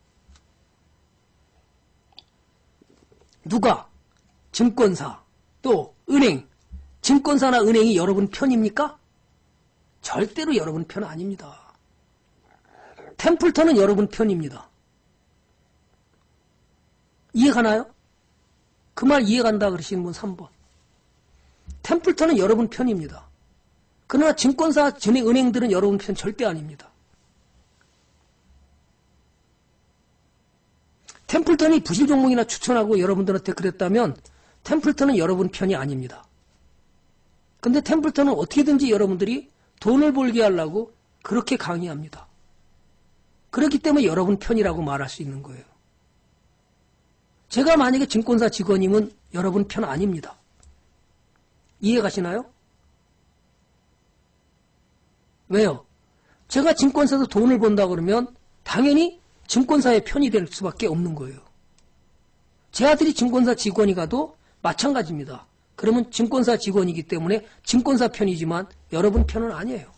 누가? 증권사, 또 은행, 증권사나 은행이 여러분 편입니까? 절대로 여러분 편 아닙니다. 템플턴은 여러분 편입니다. 이해가나요? 그 말 이해간다 그러시는 분 3번. 템플턴은 여러분 편입니다. 그러나 증권사, 은행들은 여러분 편 절대 아닙니다. 템플턴이 부실 종목이나 추천하고 여러분들한테 그랬다면 템플턴은 여러분 편이 아닙니다. 근데 템플턴은 어떻게든지 여러분들이 돈을 벌게 하려고 그렇게 강의합니다. 그렇기 때문에 여러분 편이라고 말할 수 있는 거예요. 제가 만약에 증권사 직원이면 여러분 편 아닙니다. 이해 가시나요? 왜요? 제가 증권사에서 돈을 번다 그러면 당연히 증권사의 편이 될 수밖에 없는 거예요. 제 아들이 증권사 직원이 가도 마찬가지입니다. 그러면 증권사 직원이기 때문에 증권사 편이지만 여러분 편은 아니에요.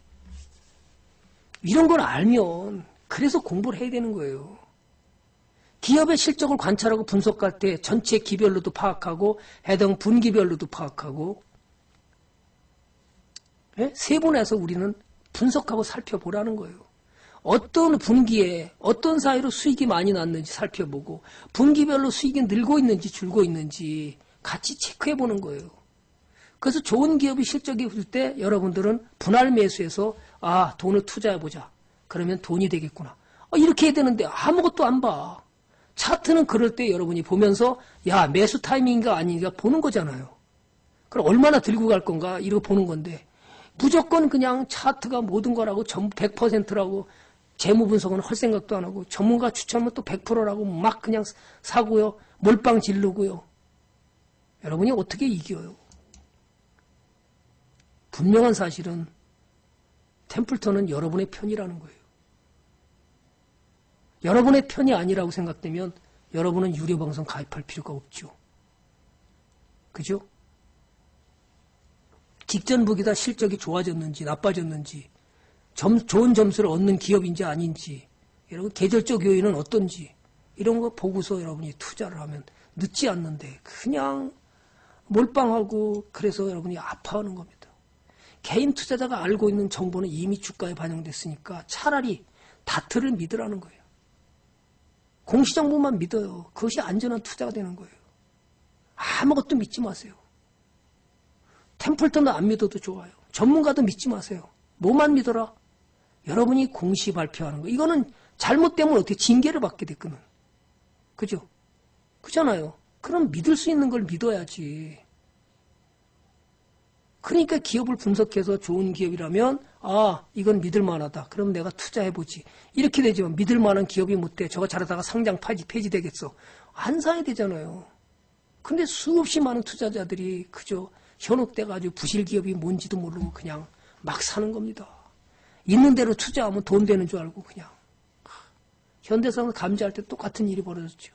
이런 걸 알면 그래서 공부를 해야 되는 거예요. 기업의 실적을 관찰하고 분석할 때 전체 기별로도 파악하고 해당 분기별로도 파악하고 세분해서 우리는 분석하고 살펴보라는 거예요. 어떤 분기에 어떤 사이로 수익이 많이 났는지 살펴보고 분기별로 수익이 늘고 있는지 줄고 있는지 같이 체크해보는 거예요. 그래서 좋은 기업이 실적이 올 때 여러분들은 분할 매수해서 돈을 투자해보자. 그러면 돈이 되겠구나. 이렇게 해야 되는데 아무것도 안 봐. 차트는 그럴 때 여러분이 보면서 매수 타이밍인가 아닌가 보는 거잖아요. 그럼 얼마나 들고 갈 건가 이러고 보는 건데 무조건 그냥 차트가 모든 거라고 전부 100%라고 재무 분석은 할 생각도 안 하고 전문가 추천은 또 100%라고 막 그냥 사고요. 몰빵 지르고요. 여러분이 어떻게 이겨요? 분명한 사실은 템플턴은 여러분의 편이라는 거예요. 여러분의 편이 아니라고 생각되면 여러분은 유료방송 가입할 필요가 없죠. 그죠? 직전보기다 실적이 좋아졌는지 나빠졌는지 좋은 점수를 얻는 기업인지 아닌지 여러분 계절적 요인은 어떤지 이런 거 보고서 여러분이 투자를 하면 늦지 않는데 그냥 몰빵하고 그래서 여러분이 아파하는 겁니다. 개인 투자자가 알고 있는 정보는 이미 주가에 반영됐으니까 차라리 다트를 믿으라는 거예요. 공시정보만 믿어요. 그것이 안전한 투자가 되는 거예요. 아무것도 믿지 마세요. 템플턴도 안 믿어도 좋아요. 전문가도 믿지 마세요. 뭐만 믿어라? 여러분이 공시 발표하는 거. 이거는 잘못되면 어떻게 징계를 받게 됐거든. 그죠? 그잖아요. 그럼 믿을 수 있는 걸 믿어야지. 그러니까 기업을 분석해서 좋은 기업이라면 이건 믿을 만하다. 그럼 내가 투자해보지. 이렇게 되지만 믿을 만한 기업이 못 돼. 저거 잘하다가 상장 폐지되겠어. 안 사야 되잖아요. 근데 수없이 많은 투자자들이 그저 현혹돼가지고 부실 기업이 뭔지도 모르고 그냥 막 사는 겁니다. 있는 대로 투자하면 돈 되는 줄 알고 그냥. 현대사는 감지할 때 똑같은 일이 벌어졌죠.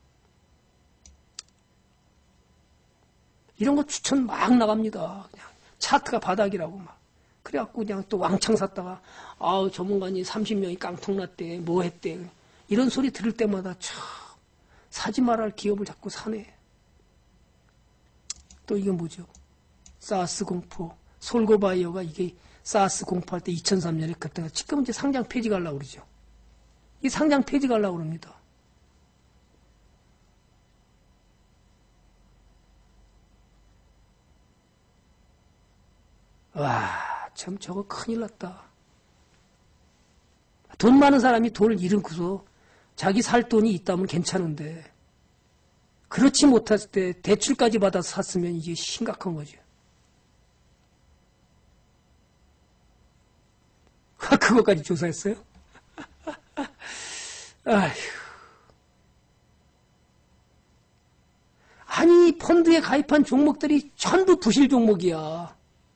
이런 거 추천 막 나갑니다. 그냥 차트가 바닥이라고 막. 그래갖고 그냥 또 왕창 샀다가 전문가님 30명이 깡통 났대. 뭐 했대. 이런 소리 들을 때마다 참 사지 말할 기업을 자꾸 사네. 또 이게 뭐죠? 사스 공포. 솔고바이어가 이게 사스 공포할 때 2003년에 그때가 지금 이제 상장 폐지 가려고 그러죠. 이 상장 폐지 가려고 그럽니다. 와, 참 저거 큰일 났다. 돈 많은 사람이 돈을 잃고서 자기 살 돈이 있다면 괜찮은데 그렇지 못했을 때 대출까지 받아서 샀으면 이게 심각한 거죠. 그것까지 조사했어요? 아휴. 아니 펀드에 가입한 종목들이 전부 부실 종목이야.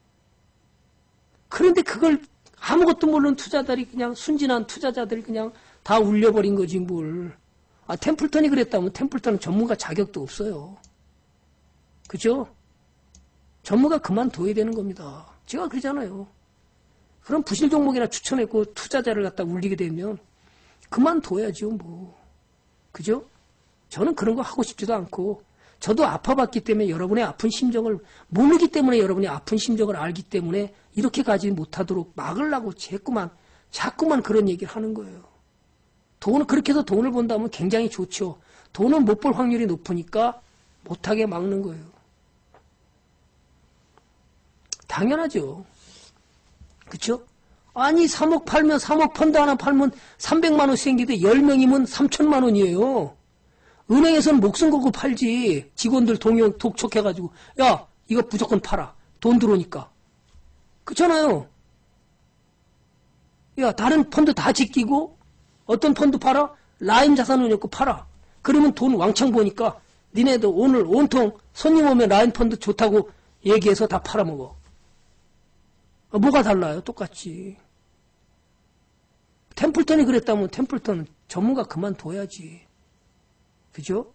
그런데 그걸 아무것도 모르는 투자자들이 그냥 순진한 투자자들이 그냥 다 울려버린 거지 뭘. 템플턴이 그랬다면 템플턴은 전문가 자격도 없어요. 그죠? 전문가 그만둬야 되는 겁니다. 제가 그러잖아요. 그럼 부실 종목이나 추천했고 투자자를 갖다 울리게 되면 그만둬야죠 뭐. 그죠? 저는 그런 거 하고 싶지도 않고 저도 아파봤기 때문에 여러분의 아픈 심정을 모르기 때문에 여러분이 아픈 심정을 알기 때문에 이렇게 가지 못하도록 막으려고 자꾸만 그런 얘기를 하는 거예요. 그렇게 해서 돈을 번다면 굉장히 좋죠. 돈은 못 벌 확률이 높으니까 못하게 막는 거예요. 당연하죠. 그쵸? 아니 3억 팔면 3억 펀드 하나 팔면 300만 원 생기는데 10명이면 3천만 원이에요. 은행에서는 목숨 걸고 팔지. 직원들 독촉해가지고 야 이거 무조건 팔아. 돈 들어오니까. 그렇잖아요. 야 다른 펀드 다 제끼고 어떤 펀드 팔아? 라인 자산운용 팔아. 그러면 돈 왕창 버니까 니네도 오늘 온통 손님 오면 라인 펀드 좋다고 얘기해서 다 팔아먹어. 뭐가 달라요? 똑같지. 템플턴이 그랬다면 템플턴은 전문가 그만둬야지. 그죠?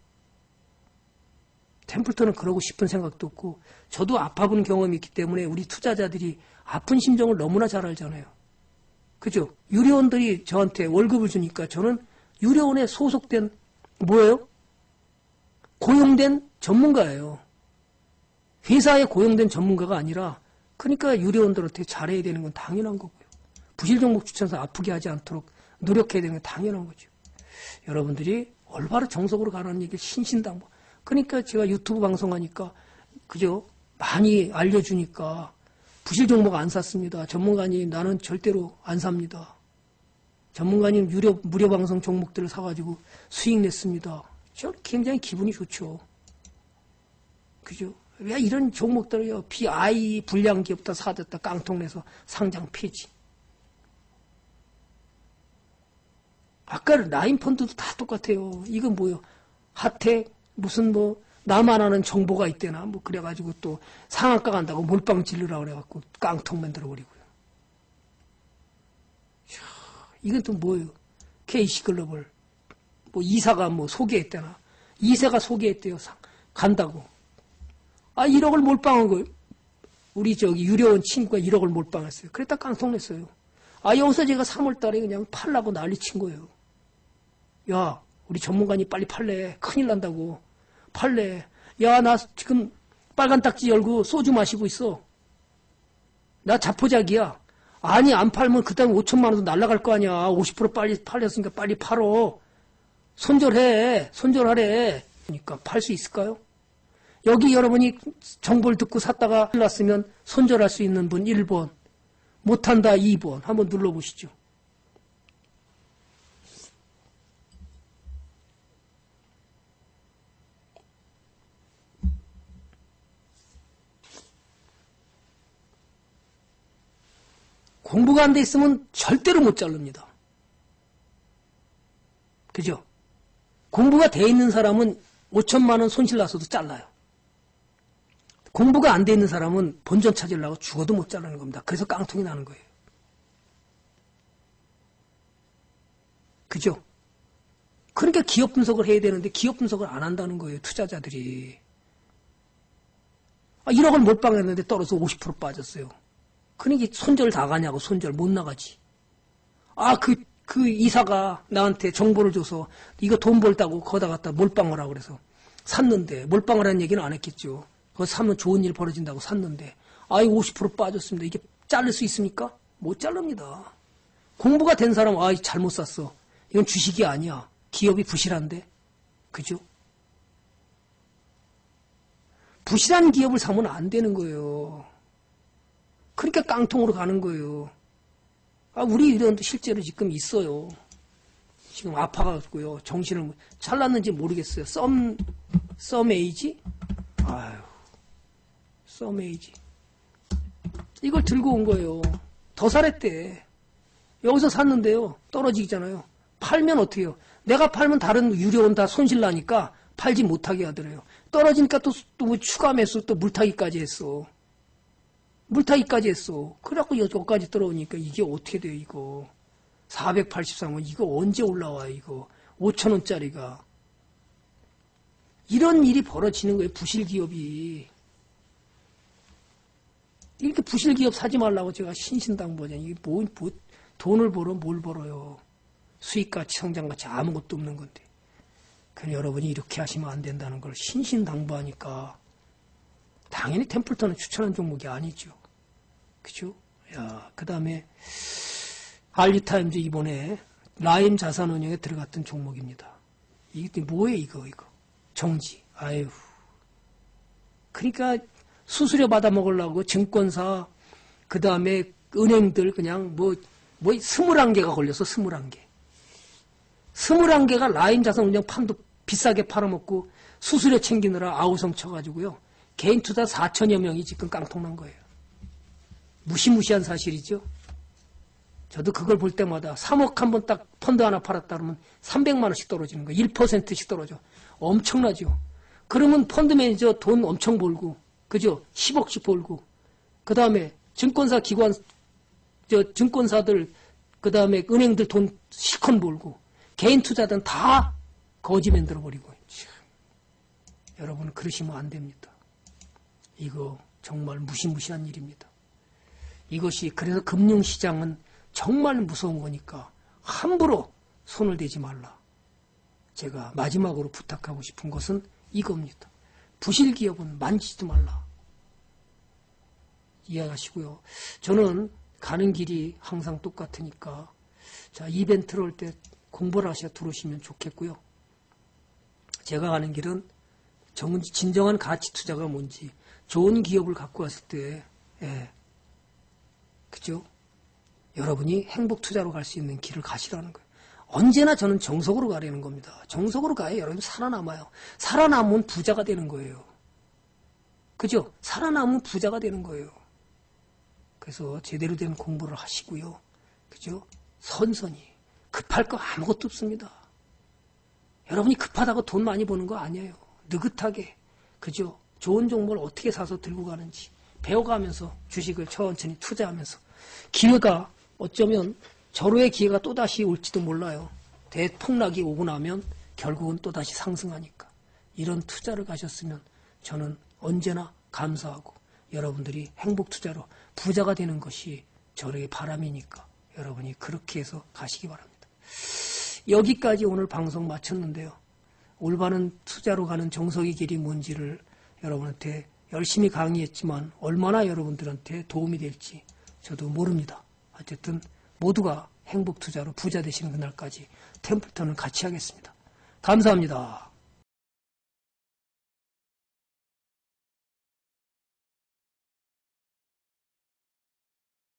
템플턴은 그러고 싶은 생각도 없고 저도 아파본 경험이 있기 때문에 우리 투자자들이 아픈 심정을 너무나 잘 알잖아요. 그죠? 유료원들이 저한테 월급을 주니까 저는 유료원에 소속된 뭐예요? 고용된 전문가예요. 회사에 고용된 전문가가 아니라 그러니까 유료원들한테 잘해야 되는 건 당연한 거고요. 부실 종목 추천서 아프게 하지 않도록 노력해야 되는 건 당연한 거죠. 여러분들이 올바로 정석으로 가라는 얘기를 신신당부. 그러니까 제가 유튜브 방송하니까 그죠? 많이 알려주니까 부실 종목 안 샀습니다. 전문가님 나는 절대로 안 삽니다. 전문가님 무료 방송 종목들을 사가지고 수익 냈습니다. 저 굉장히 기분이 좋죠. 그죠? 왜 이런 종목들을요, BI 불량 기업다 사줬다 깡통내서 상장 폐지. 아까 라인 펀드도 다 똑같아요. 이건 뭐요? 핫택, 무슨 나만 아는 정보가 있대나, 그래가지고 또 상한가 간다고 몰빵 질르라 그래갖고 깡통 만들어버리고요. 이건 또 뭐예요? KC글로벌. 이사가 소개했대나. 이사가 소개했대요. 간다고. 1억을 몰빵한 거예요. 우리 유료원 친구가 1억을 몰빵했어요. 그랬다 깡통 냈어요. 여기서 제가 3월 달에 그냥 팔라고 난리 친 거예요. 야, 우리 전문가님 빨리 팔래. 큰일 난다고. 팔래. 야, 나 지금 빨간 딱지 열고 소주 마시고 있어. 나 자포자기야. 아니, 안 팔면 그 다음에 5천만 원도 날라갈 거 아니야. 50% 빨리 팔렸으니까 빨리 팔어. 손절해. 손절하래. 그러니까 팔 수 있을까요? 여기 여러분이 정보를 듣고 샀다가 났으면 손절할 수 있는 분 1번. 못한다 2번. 한번 눌러보시죠. 공부가 안 돼 있으면 절대로 못 자릅니다. 그죠? 공부가 돼 있는 사람은 5천만 원 손실 나서도 잘라요. 공부가 안 돼 있는 사람은 본전 찾으려고 죽어도 못 자르는 겁니다. 그래서 깡통이 나는 거예요. 그죠? 그러니까 기업 분석을 해야 되는데 기업 분석을 안 한다는 거예요. 투자자들이. 1억을 몰빵했는데 떨어져 50% 빠졌어요. 그러니까 손절 나가냐고. 손절 못 나가지. 그 이사가 나한테 정보를 줘서 이거 돈 벌다고 거기다 갖다 몰빵을 하고 그래서 샀는데 몰빵을 하는 얘기는 안 했겠죠. 그거 사면 좋은 일 벌어진다고 샀는데 50% 빠졌습니다. 이게 자를 수 있습니까? 못 자릅니다. 공부가 된 사람은 잘못 샀어. 이건 주식이 아니야. 기업이 부실한데. 그죠? 부실한 기업을 사면 안 되는 거예요. 그러니까 깡통으로 가는 거예요. 우리 이런도 실제로 지금 있어요. 지금 아파가지고요. 정신을 잘랐는지 모르겠어요. 썸에이지? 썸에이지. 이걸 들고 온 거예요. 더 사랬대. 여기서 샀는데요. 떨어지잖아요. 팔면 어떻게 해요? 내가 팔면 다른 유료원 다 손실 나니까 팔지 못하게 하더래요. 떨어지니까 또 뭐 추가 매수 또 물타기까지 했어. 물타기까지 했어. 그래갖고 여기까지 떨어오니까 이게 어떻게 돼요, 이거. 483원, 이거 언제 올라와, 이거. 5,000원짜리가. 이런 일이 벌어지는 거예요, 부실기업이. 이렇게 부실기업 사지 말라고 제가 신신당부하잖아요. 이게 돈을 벌어, 뭘 벌어요. 수익가치, 성장가치 아무것도 없는 건데. 그럼 여러분이 이렇게 하시면 안 된다는 걸 신신당부하니까 당연히 템플턴은 추천한 종목이 아니죠. 그죠? 그 다음에 알리타임즈 이번에 라임 자산운용에 들어갔던 종목입니다. 이게 뭐예요, 이거. 정지. 그러니까 수수료 받아 먹으려고 증권사, 그 다음에 은행들 그냥 21개가 걸려서 21개. 21개가 라임 자산운용 판도 비싸게 팔아먹고 수수료 챙기느라 아우성 쳐가지고요. 개인 투자 4천여 명이 지금 깡통난 거예요. 무시무시한 사실이죠. 저도 그걸 볼 때마다 3억 한번 딱 펀드 하나 팔았다 그러면 300만 원씩 떨어지는 거예요. 1%씩 떨어져. 엄청나죠. 그러면 펀드 매니저 돈 엄청 벌고, 그죠? 10억씩 벌고, 그 다음에 증권사 기관, 증권사들, 그 다음에 은행들 돈 실컷 벌고, 개인 투자자는 다 거지 만들어버리고. 여러분, 그러시면 안 됩니다. 이거 정말 무시무시한 일입니다. 그래서 금융시장은 정말 무서운 거니까 함부로 손을 대지 말라. 제가 마지막으로 부탁하고 싶은 것은 이겁니다. 부실기업은 만지지도 말라. 이해하시고요. 저는 가는 길이 항상 똑같으니까 이벤트를 올 때 공부를 하셔 들어오시면 좋겠고요. 제가 가는 길은 진정한 가치 투자가 뭔지 좋은 기업을 갖고 왔을 때 그죠? 여러분이 행복 투자로 갈 수 있는 길을 가시라는 거예요. 언제나 저는 정석으로 가려는 겁니다. 정석으로 가야 여러분 살아남아요. 살아남으면 부자가 되는 거예요. 그죠? 살아남으면 부자가 되는 거예요. 그래서 제대로 된 공부를 하시고요. 그죠? 선선히. 급할 거 아무것도 없습니다. 여러분이 급하다고 돈 많이 버는 거 아니에요. 느긋하게. 그죠? 좋은 종목을 어떻게 사서 들고 가는지 배워가면서 주식을 천천히 투자하면서 기회가 어쩌면 절호의 기회가 또다시 올지도 몰라요. 대폭락이 오고 나면 결국은 또다시 상승하니까 이런 투자를 가셨으면 저는 언제나 감사하고 여러분들이 행복 투자로 부자가 되는 것이 저의 바람이니까 여러분이 그렇게 해서 가시기 바랍니다. 여기까지 오늘 방송 마쳤는데요. 올바른 투자로 가는 정석의 길이 뭔지를 여러분한테 열심히 강의했지만 얼마나 여러분들한테 도움이 될지 저도 모릅니다. 어쨌든 모두가 행복 투자로 부자 되시는 그날까지 템플턴은 같이 하겠습니다. 감사합니다.